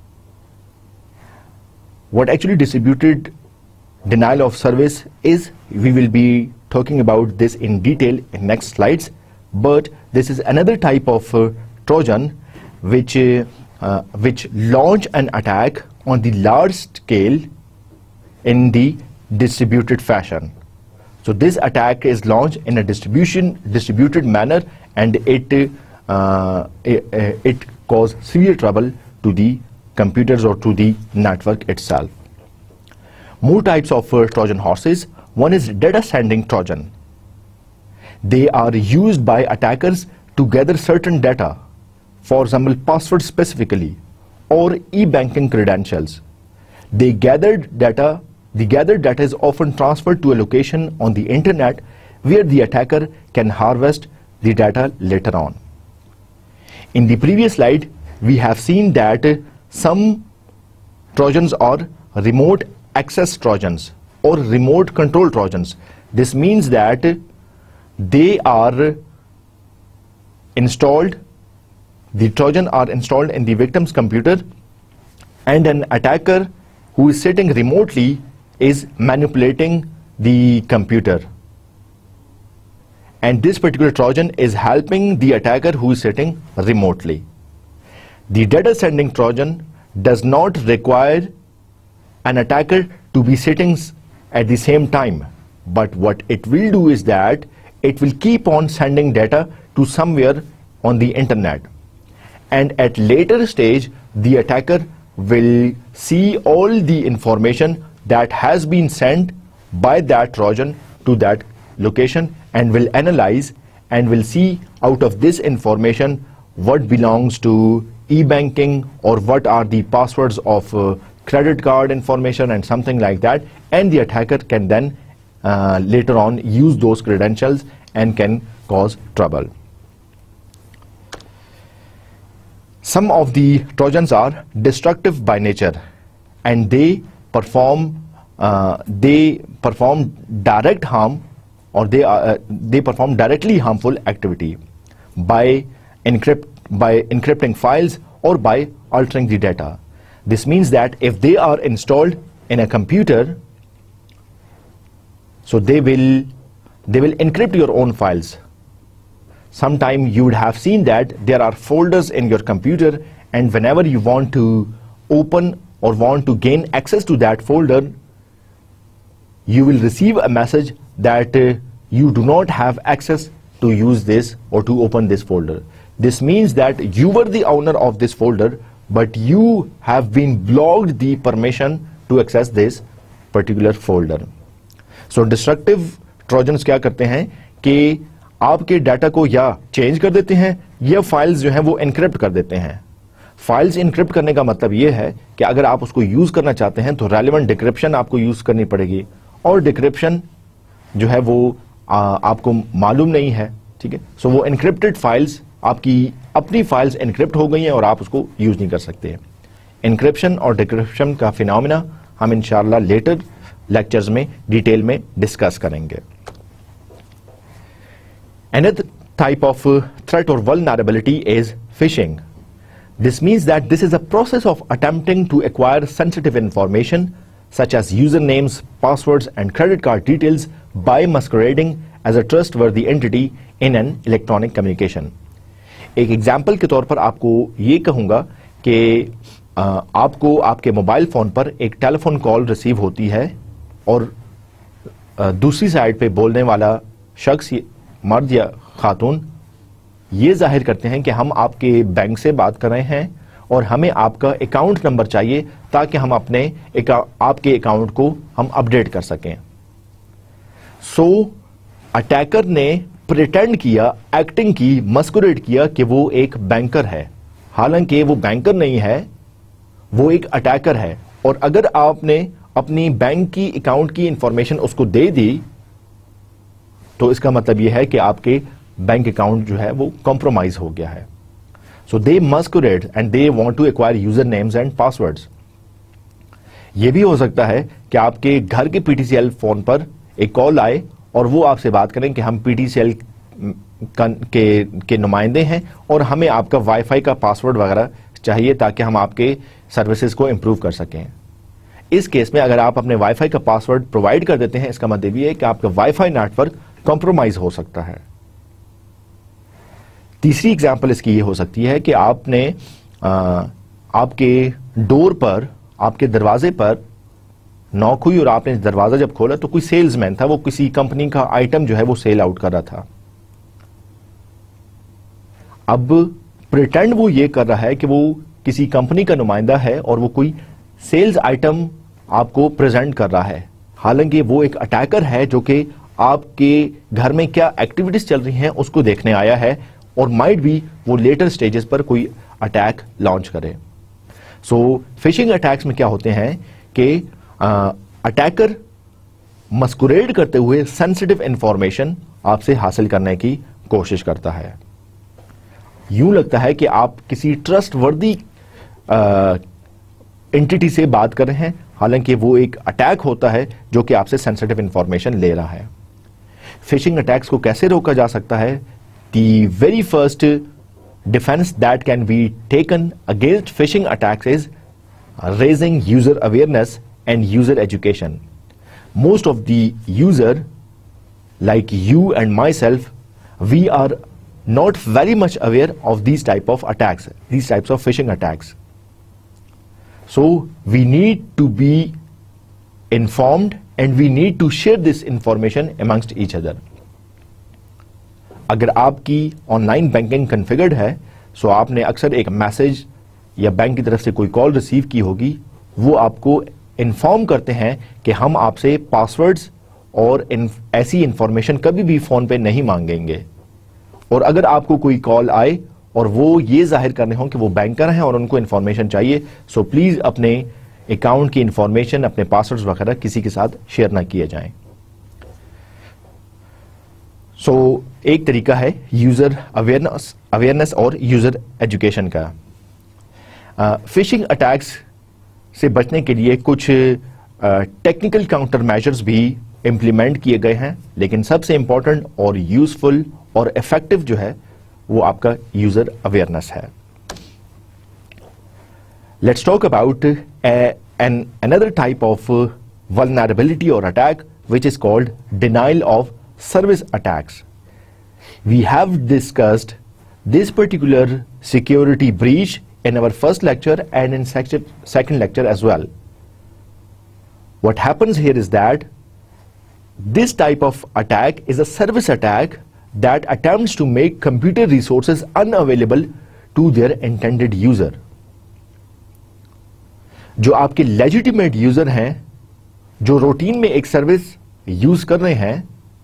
What actually distributed denial of service is, we will be talking about this in detail in next slides, but this is another type of Trojan which which launch an attack on the large scale in the distributed fashion. So this attack is launched in a distributed manner, and it cause severe trouble to the computers or to the network itself. More types of Trojan horses. One is data sending Trojan. They are used by attackers to gather certain data, for example passwords specifically, or e-banking credentials. The gathered data is often transferred to a location on the internet where the attacker can harvest the data later on. In the previous slide, we have seen that some Trojans are remote access Trojans or remote control Trojans. This means that they are installed, the Trojan are installed in the victim's computer, and an attacker who is sitting remotely is manipulating the computer. And this particular Trojan is helping the attacker who is sitting remotely. The data sending Trojan does not require an attacker to be sitting at the same time, but what it will do is that it will keep on sending data to somewhere on the internet, and at later stage the attacker will see all the information that has been sent by that Trojan to that location, and will analyze and will see out of this information what belongs to e-banking or what are the passwords of credit card information and something like that, and the attacker can then later on use those credentials and can cause trouble. Some of the Trojans are destructive by nature, and they perform direct harm, or they perform directly harmful activity by encrypting files or by altering the data. This means that if they are installed in a computer, so they will encrypt your own files. Sometime you would have seen that there are folders in your computer, and whenever you want to open or want to gain access to that folder, you will receive a message that you do not have access to use this or to open this folder. This means that you were the owner of this folder, but you have been blocked the permission to access this particular folder. So destructive Trojans क्या करते हैं कि आपके data को या change कर देते हैं या फाइल्स जो हैं वो एनक्रिप्ट कर देते हैं. फाइल्स इनक्रिप्ट करने का मतलब ये है कि अगर आप उसको यूज करना चाहते हैं तो रेलेवेंट डिक्रिप्शन आपको यूज करनी पड़ेगी, और डिक्रिप्शन जो है वो आपको मालूम नहीं है, ठीक है. सो वो एनक्रिप्टेड फाइल्स, आपकी अपनी फाइल्स एनक्रिप्ट हो गई हैं और आप उसको यूज नहीं कर सकते. एनक्रिप्शन और डिक्रिप्शन का फिनोमेना हम इंशाल्लाह लेटर लेक्चर्स में डिटेल में डिस्कस करेंगे. Another type of threat or vulnerability is phishing. This means that this is a process of attempting to acquire sensitive information such as usernames, passwords and credit card details by masquerading as a trustworthy entity in an electronic communication. एक example के तौर पर आपको ये कहूंगा कि आपको आपके मोबाइल फोन पर एक टेलीफोन कॉल रिसीव होती है और दूसरी साइड पे बोलने वाला शख्स, मर्द या खातून, ये जाहिर करते हैं कि हम आपके बैंक से बात कर रहे हैं और हमें आपका अकाउंट नंबर चाहिए ताकि हम आपके अकाउंट को हम अपडेट कर सकें. सो अटैकर ने प्रिटेंड किया, एक्टिंग की, मस्कुरेट किया कि वो एक बैंकर है, हालांकि वो बैंकर नहीं है, वो एक अटैकर है. और अगर आपने अपनी बैंक की अकाउंट की इंफॉर्मेशन उसको दे दी तो इसका मतलब यह है कि आपके बैंक अकाउंट जो है वो कॉम्प्रोमाइज हो गया है. So they masquerade and they want to acquire user names and passwords. ये भी हो सकता है कि आपके घर के पीटीसीएल फोन पर एक कॉल आए और वो आपसे बात करें कि हम पीटीसीएल के नुमाइंदे हैं और हमें आपका वाईफाई का पासवर्ड वगैरह चाहिए ताकि हम आपके सर्विसेज को इंप्रूव कर सकें. इस केस में अगर आप अपने वाईफाई का पासवर्ड प्रोवाइड कर देते हैं, इसका मतलब ये है कि आपका वाईफाई नेटवर्क कॉम्प्रोमाइज हो सकता है. तीसरी एग्जांपल इसकी ये हो सकती है कि आपने آپ کے ڈور پر, آپ کے دروازے پر نوک ہوئی اور آپ نے دروازہ جب کھولا تو کوئی سیلز مین تھا, وہ کسی کمپنی کا آئٹم جو ہے وہ سیل آؤٹ کر رہا تھا. اب پریٹینڈ وہ یہ کر رہا ہے کہ وہ کسی کمپنی کا نمائندہ ہے اور وہ کوئی سیلز آئٹم آپ کو پریزنٹ کر رہا ہے, حالانکہ وہ ایک اٹیکر ہے جو کہ آپ کے گھر میں کیا ایکٹیویٹیز چل رہی ہیں اس کو دیکھنے آیا ہے, اور مائٹ بھی وہ لیٹر سٹیجز پر کوئی اٹیک لانچ کرے. سو فشنگ اٹیکس میں کیا ہوتے ہیں کہ اٹیکر مسکوریڈ کرتے ہوئے سینسٹیو انفارمیشن آپ سے حاصل کرنے کی کوشش کرتا ہے. یوں لگتا ہے کہ آپ کسی ٹرسٹ وردی انٹیٹی سے بات کر رہے ہیں, حالانکہ وہ ایک اٹیک ہوتا ہے جو کہ آپ سے سینسٹیو انفارمیشن لے رہا ہے. فشنگ اٹیکس کو کیسے روکا جا سکتا ہے؟ The very first defense that can be taken against phishing attacks is raising user awareness and user education. Most of the user, like you and myself, we are not very much aware of these type of attacks, these types of phishing attacks. So we need to be informed and we need to share this information amongst each other. اگر آپ کی on line banking configured ہے, سو آپ نے اکثر ایک message یا bank کی طرف سے کوئی کال ریسیو کی ہوگی, وہ آپ کو انفارم کرتے ہیں کہ ہم آپ سے پاسورڈز اور ایسی انفارمیشن کبھی بھی فون پہ نہیں مانگیں گے. اور اگر آپ کو کوئی کال آئے اور وہ یہ ظاہر کرنے ہوں کہ وہ بینکر ہیں اور ان کو انفارمیشن چاہیے, سو پلیز اپنے اکاؤنٹ کی انفارمیشن, اپنے پاسورڈز وغیرہ کسی کے ساتھ شیئر نہ کیے جائیں. سو ایک طریقہ ہے یوزر اویئرنس اور یوزر ایجوکیشن کا. فشنگ اٹیکس سے بچنے کے لیے کچھ ٹیکنیکل کاؤنٹر میجرز بھی امپلیمنٹ کیے گئے ہیں, لیکن سب سے امپورٹنٹ اور یوزفل اور افیکٹو جو ہے وہ آپ کا یوزر اویئرنس ہے. Let's talk about another type of vulnerability or attack which is called denial of service attacks. We have discussed this particular security breach in our first lecture and in second lecture as well. What happens here is that this type of attack is a service attack that attempts to make computer resources unavailable to their intended user. جو آپ کے legitimate user ہیں, جو routine میں ایک service use کر رہے ہیں,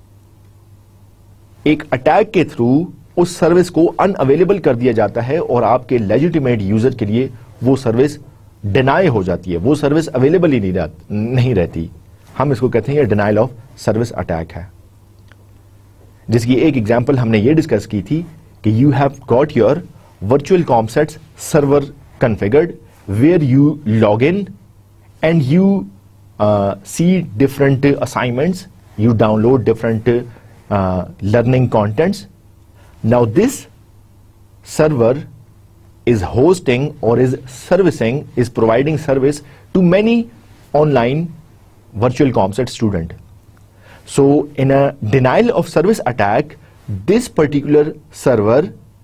ایک اٹیک کے تھرو اس سروس کو ان اویلیبل کر دیا جاتا ہے اور آپ کے لیجیٹیمیٹ یوزر کے لیے وہ سروس ڈینائی ہو جاتی ہے, وہ سروس اویلیبل ہی نہیں رہتی. ہم اس کو کہتے ہیں یہ ڈینائل آف سروس اٹیک ہے, جس کی ایک ایگزامپل ہم نے یہ ڈسکس کی تھی کہ you have got your virtual COMSATS server configured where you log in and you see different assignments, you download different learning contents. Now this server is hosting or is servicing, is providing service to many online virtual ComSet student. So in a denial of service attack, this particular server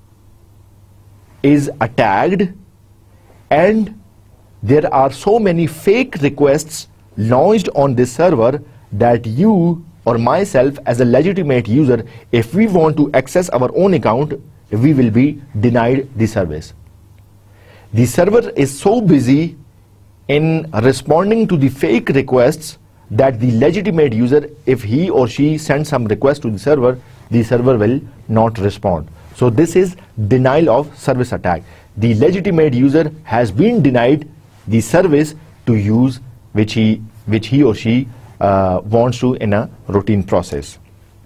is attacked and there are so many fake requests launched on this server that you or myself as a legitimate user, if we want to access our own account, we will be denied the service. The server is so busy in responding to the fake requests that the legitimate user, if he or she sends some request to the server will not respond. So this is denial of service attack. The legitimate user has been denied the service to use which he or she wants to in a routine process.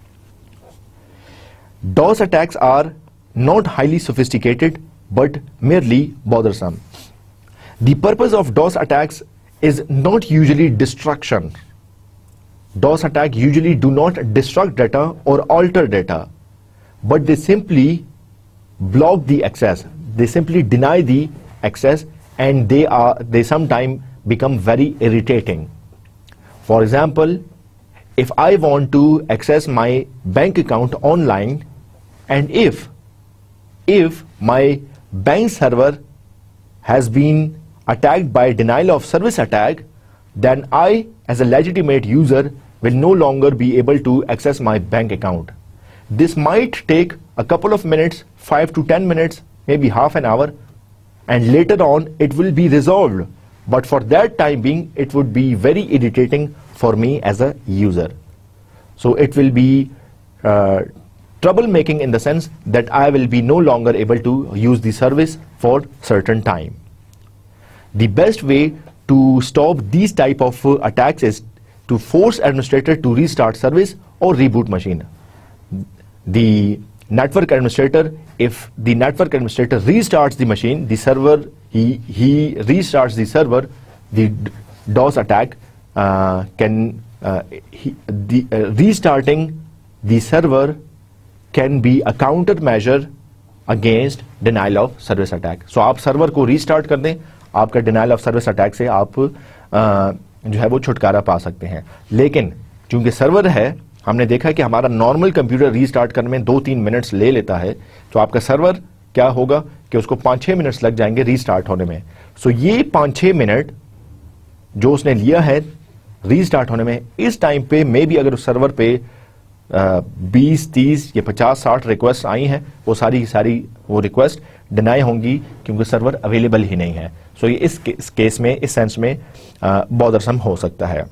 DOS attacks are not highly sophisticated but merely bothersome. The purpose of DOS attacks is not usually destruction. DOS attacks usually do not destruct data or alter data, but they simply block the access. They simply deny the access, and they sometimes become very irritating. For example, if I want to access my bank account online, and if my bank server has been attacked by denial of service attack, then I, as a legitimate user, will no longer be able to access my bank account. This might take a couple of minutes, 5 to 10 minutes, maybe half an hour, and later on it will be resolved. But for that time being, it would be very irritating for me as a user. So it will be troublemaking in the sense that I will be no longer able to use the service for certain time. The best way to stop these type of attacks is to force administrator to restart service or reboot machine. The network administrator, if the network administrator restarts the machine, the server, he restarts the server, the DOS attack restarting the server can be a countermeasure against denial of service attack. So आप server को restart कर दें, आपका denial of service attack से आप जो है वो छुटकारा पा सकते हैं. लेकिन चूंकि सर्वर है, हमने देखा कि हमारा नॉर्मल कंप्यूटर रीस्टार्ट करने में 2-3 मिनट्स ले लेता है, तो आपका सर्वर क्या होगा कि उसको 5-6 मिनट्स लग जाएंगे रीस्टार्ट होने में. सो ये 5-6 मिनट जो उसने लिया है रीस्टार्ट होने में, इस टाइम पे मे बी अगर उस सर्वर पे 20-30 या 50-60 रिक्वेस्ट आई हैं, वो सारी वो रिक्वेस्ट डिनाई होंगी क्योंकि सर्वर अवेलेबल ही नहीं है. सो ये इस केस में, इस सेंस में बॉदरसम हो सकता है.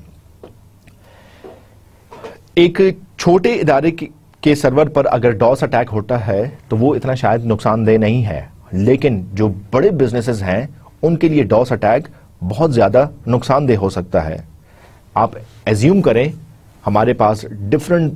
एक छोटे इदारे के सर्वर पर अगर डॉस अटैक होता है तो वो इतना शायद नुकसानदेह नहीं है, लेकिन जो बड़े बिजनेसेस हैं उनके लिए डॉस अटैक बहुत ज्यादा नुकसानदेह हो सकता है. आप एज्यूम करें हमारे पास different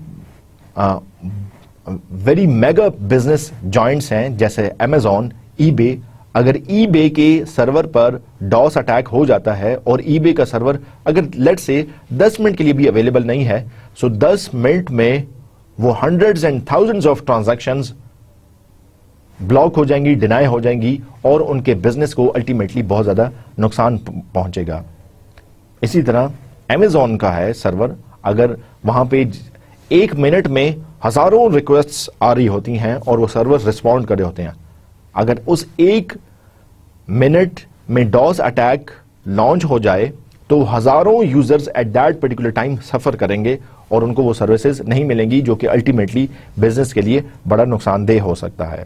very mega business joints हैं जैसे अमेजॉन, ईबे. अगर ईबे के सर्वर पर डॉस अटैक हो जाता है और ईबे का सर्वर अगर लेट्स से 10 मिनट के लिए भी अवेलेबल नहीं है, सो 10 मिनट में वो hundreds and thousands of transactions block हो जाएंगी, डिनाई हो जाएंगी और उनके बिजनेस को अल्टीमेटली बहुत ज्यादा नुकसान पहुंचेगा. इसी तरह अमेजॉन का है सर्वर, अगर वहां पे 1 मिनट में हजारों रिक्वेस्ट्स आ रही होती हैं और वो सर्वर रिस्पॉन्ड कर रहे होते हैं, अगर उस 1 मिनट में डॉस अटैक लॉन्च हो जाए तो हजारों users at that particular time suffer करेंगे और उनको वो सर्विसेज नहीं मिलेंगी, जो कि अल्टीमेटली बिजनेस के लिए बड़ा नुकसानदेह हो सकता है.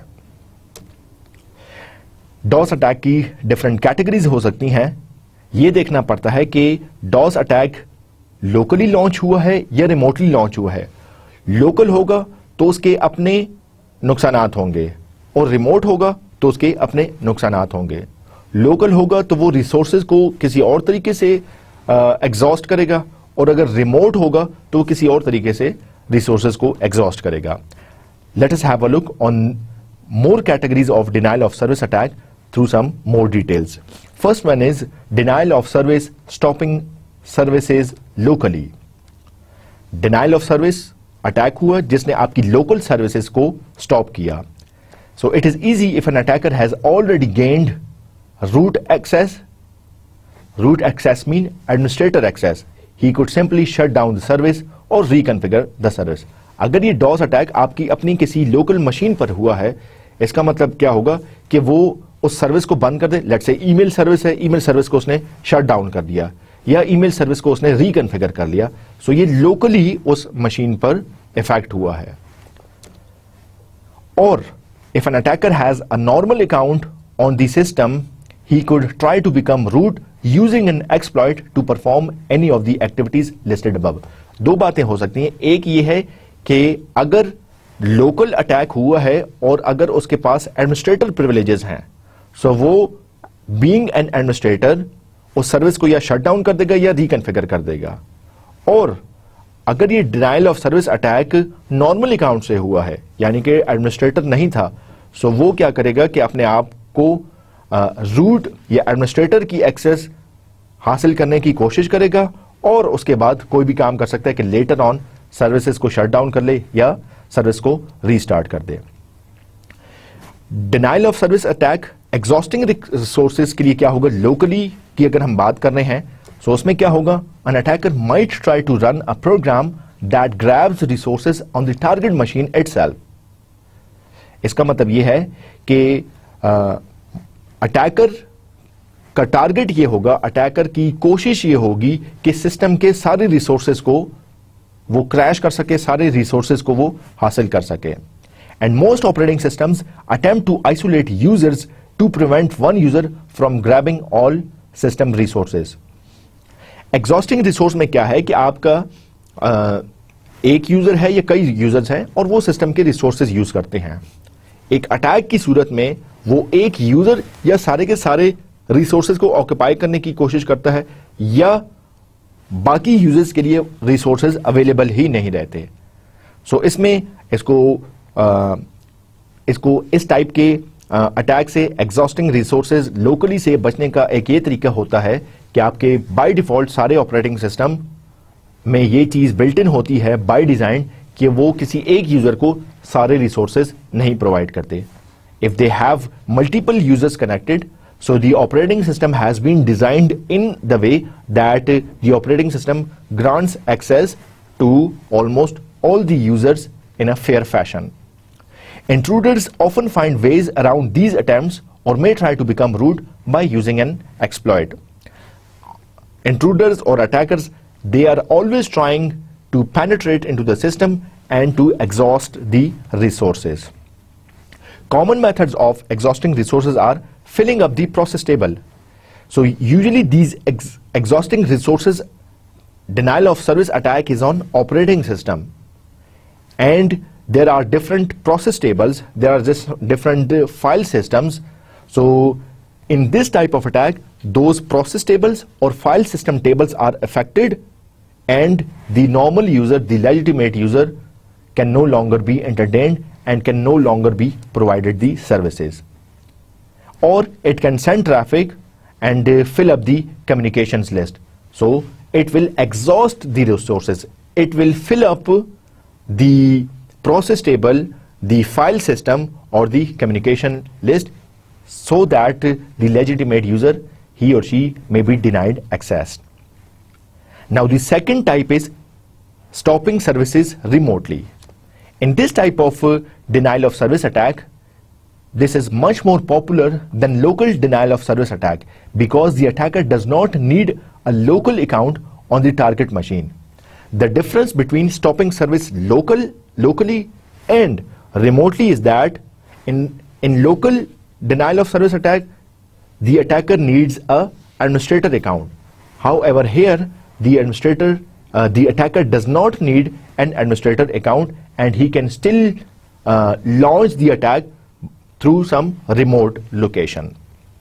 डॉस अटैक की डिफरेंट कैटेगरीज हो सकती हैं. यह देखना पड़ता है कि डॉस अटैक लोकली लॉन्च हुआ है या रिमोटली लॉन्च हुआ है. लोकल होगा तो उसके अपने नुकसानात होंगे और रिमोट होगा तो उसके अपने नुकसानात होंगे. लोकल होगा तो वो रिसोर्सेज को किसी और तरीके से एग्जॉस्ट करेगा और अगर रिमोट होगा तो वो किसी और तरीके से रिसोर्सेज को एग्जॉस्ट करेगा. Let us have a look on more categories of denial of service attack through some more details. First one is denial of service, stopping services locally. Denial of service attack हुआ जिसने आपकी local services को stop किया. So it is easy if an attacker has already gained root access. Root access mean administrator access. He could simply shut down the service or reconfigure the service. अगर ये DOS attack आपकी अपनी किसी local machine पर हुआ है, इसका मतलब क्या होगा कि वो उस सर्विस को बंद कर दे. लेट्स से ईमेल सर्विस है, ईमेल सर्विस को उसने शट डाउन कर दिया या ईमेल सर्विस को उसने रिकॉन्फ़िगर कर लिया. सो ये लोकली उस मशीन पर इफेक्ट हुआ है. और if an attacker has a normal account on the system, he could try to become root using an exploit to perform any of the activities listed above. दो बातें हो सकती हैं. एक ये है कि अगर लोकल अटैक हुआ है और अगर उसके पास एडमिनिस्ट्रेटर प्रिविलेजेस हैं, सो वो बीइंग एन एडमिनिस्ट्रेटर उस सर्विस को या शट डाउन कर देगा या रिकॉन्फ़िगर कर देगा. और अगर ये denial of service attack normal account से हुआ है, यानी कि एडमिनिस्ट्रेटर नहीं था, सो वो क्या करेगा कि अपने आप को रूट या एडमिनिस्ट्रेटर की एक्सेस हासिल करने की कोशिश करेगा और उसके बाद कोई भी काम कर सकता है कि लेटर ऑन सर्विसेज को शट डाउन कर ले या सर्विस को रीस्टार्ट कर दे. Denial of service attack exhausting resources के लिए क्या होगा, लोकली की अगर हम बात कर रहे हैं, सो उसमें क्या होगा, an attacker might try to run a program that grabs resources on the target machine itself. इसका मतलब यह है कि अटैकर का टारगेट ये होगा, अटैकर की कोशिश ये होगी कि सिस्टम के सारे रिसोर्सेज को वो क्रैश कर सके, सारे रिसोर्सेज को वो हासिल कर सके. And most operating systems attempt to isolate users to prevent one user from grabbing all system resources. Exhausting resource में क्या है कि आपका एक यूजर है या कई यूजर्स हैं और वो सिस्टम के रिसोर्सेज यूज करते हैं. एक अटैक की सूरत में वो एक यूजर या सारे के सारे रिसोर्सेज को ऑक्यूपाई करने की कोशिश करता है या बाकी यूजर्स के लिए रिसोर्सेज अवेलेबल ही नहीं रहते. सो इसमें इसको इस टाइप के अटैक से, एग्जॉस्टिंग रिसोर्सेज लोकली से बचने का एक ये तरीका होता है कि आपके बाय डिफॉल्ट सारे ऑपरेटिंग सिस्टम में ये चीज बिल्ट इन होती है बाय डिजाइन कि वो किसी एक यूजर को सारे रिसोर्सेज नहीं प्रोवाइड करते. If they have multiple users connected, so the operating system has been designed in the way that the operating system grants access to almost all the users in a fair fashion. Intruders often find ways around these attempts or may try to become root by using an exploit. Intruders or attackers, they are always trying to penetrate into the system and to exhaust the resources. Common methods of exhausting resources are filling up the process table. So usually these exhausting resources denial of service attack is on operating system, and there are different process tables, there are just different file systems. So in this type of attack, those process tables or file system tables are affected, and the normal user, the legitimate user, can no longer be entertained and can no longer be provided the services. Or it can send traffic and fill up the communications list. So it will exhaust the resources. It will fill up the process table, the file system or the communication list so that the legitimate user, he or she, may be denied access. Now the second type is stopping services remotely. In this type of denial of service attack, this is much more popular than local denial of service attack because the attacker does not need a local account on the target machine. The difference between stopping service locally and remotely is that in local denial of service attack, the attacker needs a administrator account. However, here the attacker does not need an administrator account and he can still launch the attack through some remote location.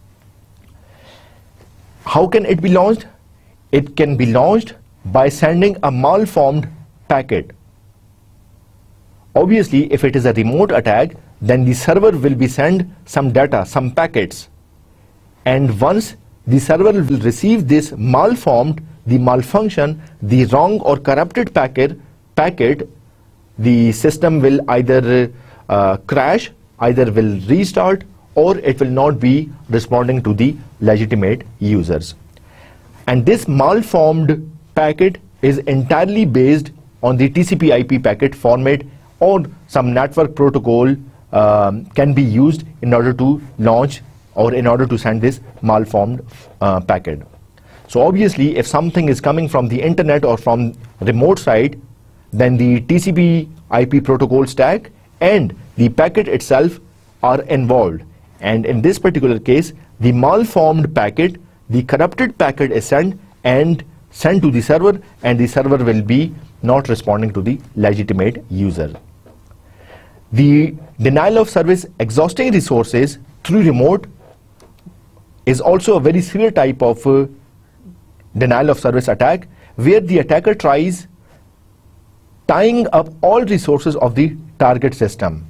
How can it be launched? It can be launched by sending a malformed packet. Obviously, if it is a remote attack, then the server will be send some data, some packets. And once the server will receive this malformed, the malfunction, the wrong or corrupted packet, the system will either crash, either will restart, or it will not be responding to the legitimate users. And this malformed packet is entirely based on the TCP/IP packet format, or some network protocol can be used in order to launch or in order to send this malformed packet. So obviously, if something is coming from the internet or from remote site, then the TCP/IP protocol stack and the packet itself are involved. And in this particular case, the malformed packet, the corrupted packet is sent to the server, and the server will be not responding to the legitimate user. The denial of service exhausting resources through remote is also a very severe type of denial of service attack, where the attacker tries tying up all resources of the target system.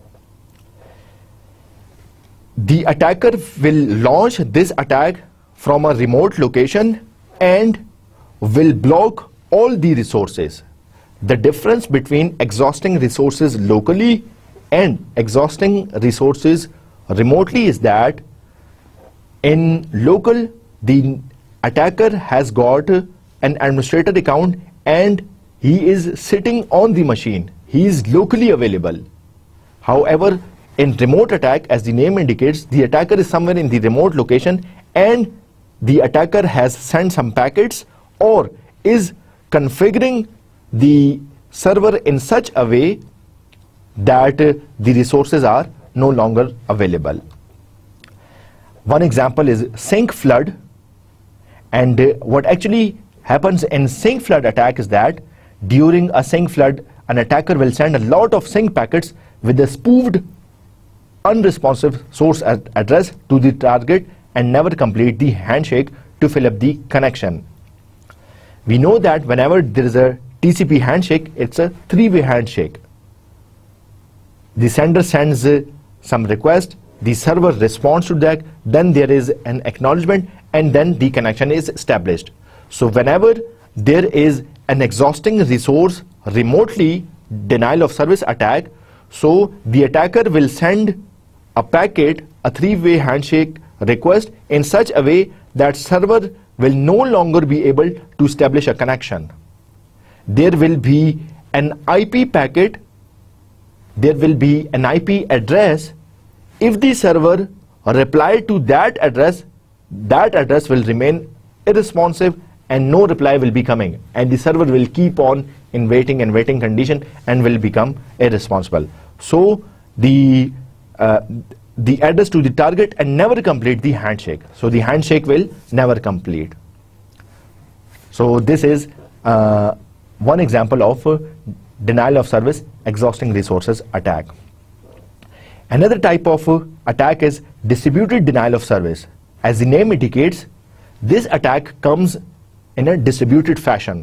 The attacker will launch this attack from a remote location and will block all the resources. The difference between exhausting resources locally and exhausting resources remotely is that in local, the attacker has got an administrator account and he is sitting on the machine. He is locally available. However, in remote attack, as the name indicates, the attacker is somewhere in the remote location and the attacker has sent some packets or is configuring the server in such a way that the resources are no longer available. One example is sink flood, and what actually happens in sink flood attack is that during a sink flood, an attacker will send a lot of sink packets with a spoofed unresponsive source address to the target and never complete the handshake to fill up the connection. We know that whenever there is a TCP handshake, it's a three-way handshake. The sender sends some request, the server responds to that, then there is an acknowledgement, and then the connection is established. So whenever there is an exhausting resource remotely denial of service attack, so the attacker will send a packet, a three-way handshake request in such a way that server will no longer be able to establish a connection. There will be an IP packet, there will be an IP address. If the server replied to that address will remain irresponsive and no reply will be coming, and the server will keep on in waiting and waiting condition and will become irresponsible. So the address to the target and never complete the handshake. So the handshake will never complete. So this is one example of denial of service exhausting resources attack. Another type of attack is distributed denial of service. As the name indicates, this attack comes in a distributed fashion.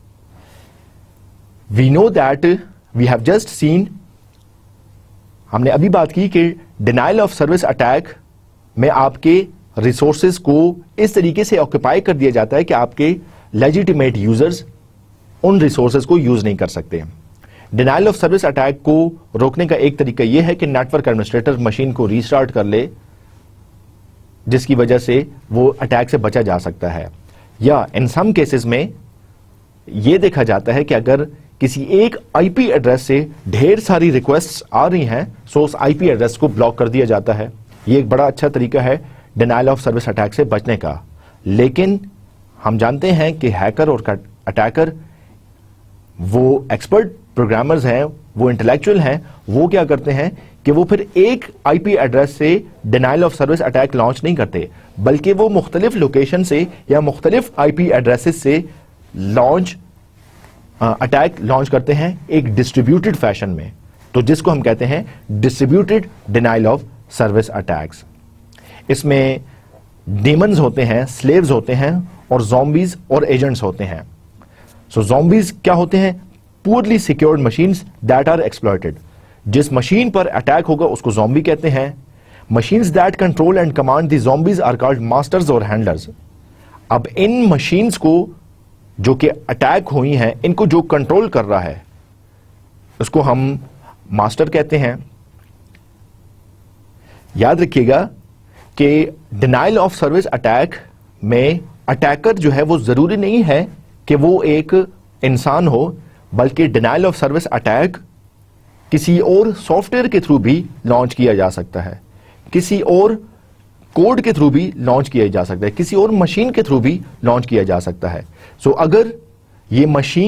We know that we have just seen, हमने अभी बात की कि denial of service attack में आपके resources को इस तरीके से ऑक्यूपाई कर दिया जाता है कि आपके लेजिटिमेट यूजर्स उन रिसोर्सेज को यूज नहीं कर सकते. डिनाइल ऑफ सर्विस अटैक को रोकने का एक तरीका यह है कि नेटवर्क एडमिनिस्ट्रेटर मशीन को रीस्टार्ट कर ले, जिसकी वजह से वो अटैक से बचा जा सकता है. या इन सम केसेस में यह देखा जाता है कि अगर किसी एक आईपी एड्रेस से ढेर सारी रिक्वेस्ट्स आ रही हैं, सो उस आईपी एड्रेस को ब्लॉक कर दिया जाता है. ये एक बड़ा अच्छा तरीका है डिनाइल ऑफ सर्विस अटैक से बचने का. लेकिन हम जानते हैं कि हैकर और अटैकर वो एक्सपर्ट प्रोग्रामर्स हैं, वो इंटेलेक्चुअल हैं, वो क्या करते हैं कि वो फिर एक आईपी एड्रेस से denial of service attack launch नहीं करते, बल्कि वो मुख्तलिफ लोकेशन से या मुख्तलिफ आईपी एड्रेसेस से अटैक लॉन्च करते हैं एक डिस्ट्रीब्यूटेड फैशन में, तो जिसको हम कहते हैं distributed denial of service attacks. इसमें डेमन्स होते हैं, स्लेव्स होते हैं, और ज़ॉम्बीज और एजेंट्स होते हैं. सो ज़ॉम्बीज क्या होते हैं? Poorly secured machines that are exploited. जिस मशीन पर अटैक होगा उसको ज़ॉम्बी कहते हैं. Machines that control and command the zombies are called masters और हैंडलर्स. अब इन मशीन्स को जो कि अटैक हुई हैं, इनको जो कंट्रोल कर रहा है उसको हम मास्टर कहते हैं. याद रखिएगा कि डिनाइल ऑफ सर्विस अटैक में अटैकर जो है वो जरूरी नहीं है कि वो एक इंसान हो, बल्कि डिनाइल ऑफ सर्विस अटैक किसी और सॉफ्टवेयर के थ्रू भी लॉन्च किया जा सकता है, किसी और कोड के थ्रू भी लॉन्च किया जा सकता है, किसी और मशीन के थ्रू भी लॉन्च किया जा सकता है. सो अगर ये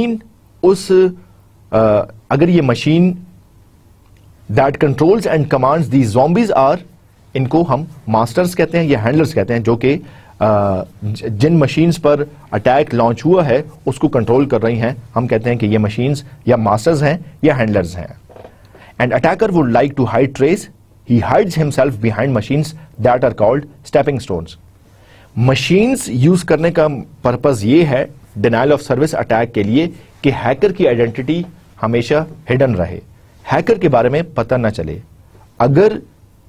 machine that controls and commands the zombies are, इनको हम मास्टर्स कहते हैं या हैंडलर्स कहते हैं, जो कि जिन मशीन्स पर अटैक लॉन्च हुआ है उसको कंट्रोल कर रही हैं, हम कहते हैं कि ये मशीन्स या मास्टर्स हैं या हैंडलर्स हैं. And attacker would like to hide trace, he hides himself behind machines that are called stepping stones. Machines use करने का पर्पस ये है डिनाइल ऑफ सर्विस अटैक के लिए कि हैकर की आइडेंटिटी हमेशा हिडन रहे, हैकर के बारे में पता ना चले. अगर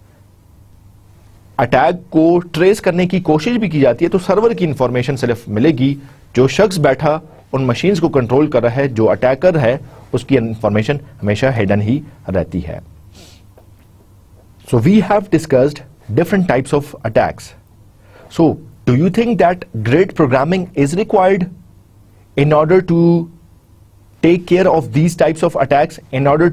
अटैक को ट्रेस करने की कोशिश भी की जाती है तो सर्वर की इंफॉर्मेशन सिर्फ मिलेगी, जो शख्स बैठा उन मशीन्स को कंट्रोल कर रहा है, जो अटैकर है, उसकी इंफॉर्मेशन हमेशा हिडन ही रहती है. So we have discussed different types of attacks. So do you think that grid programming is required in order to take care of these types of attacks, in order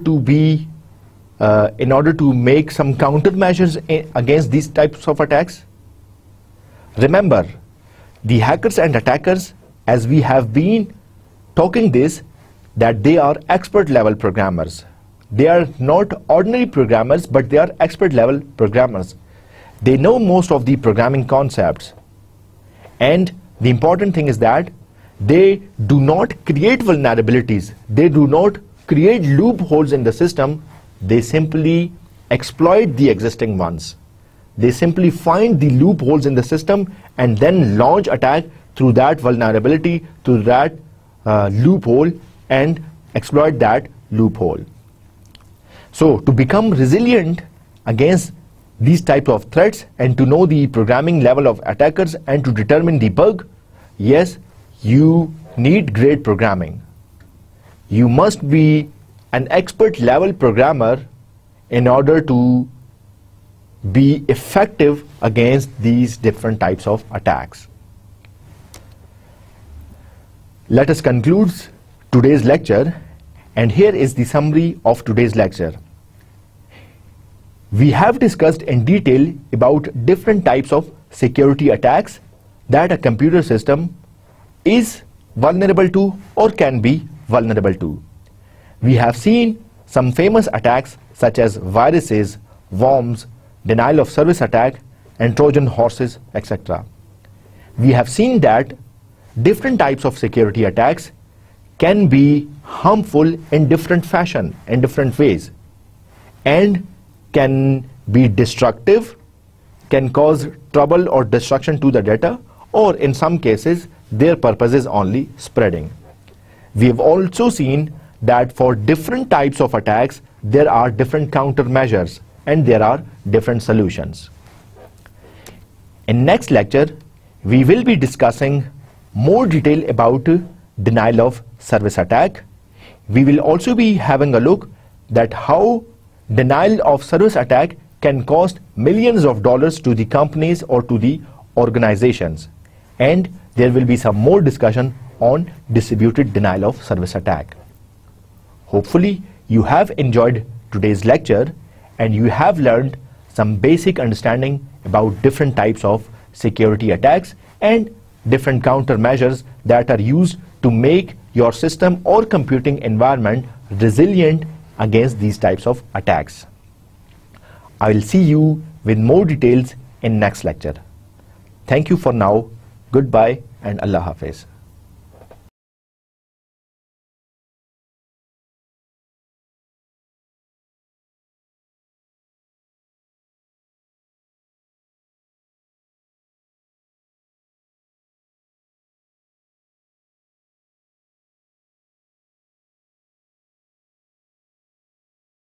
to make some countermeasures against these types of attacks? Remember, The hackers and attackers, as we have been talking this, that they are expert level programmers. They are not ordinary programmers, but they are expert level programmers. They know most of the programming concepts. And the important thing is that they do not create vulnerabilities. They do not create loopholes in the system. They simply exploit the existing ones. They simply find the loopholes in the system and then launch attack through that vulnerability, through that loophole, and exploit that loophole. So to become resilient against these types of threats and to know the programming level of attackers and to determine the bug, yes, you need great programming. You must be an expert level programmer in order to be effective against these different types of attacks. Let us conclude today's lecture, and here is the summary of today's lecture. We have discussed in detail about different types of security attacks that a computer system is vulnerable to or can be vulnerable to. We have seen some famous attacks such as viruses, worms, denial of service attack, and Trojan horses, etc. We have seen that different types of security attacks can be harmful in different fashion, in different ways, and can be destructive, can cause trouble or destruction to the data, or in some cases their purpose is only spreading. We have also seen that for different types of attacks there are different countermeasures and there are different solutions. In next lecture we will be discussing more detail about denial of service attack. We will also be having a look that how denial of service attack can cost millions of dollars to the companies or to the organizations, and there will be some more discussion on distributed denial of service attack. Hopefully you have enjoyed today's lecture and you have learned some basic understanding about different types of security attacks and different countermeasures that are used to make your system or computing environment resilient against these types of attacks. I will see you with more details in next lecture. Thank you for now. Goodbye and Allah Hafiz.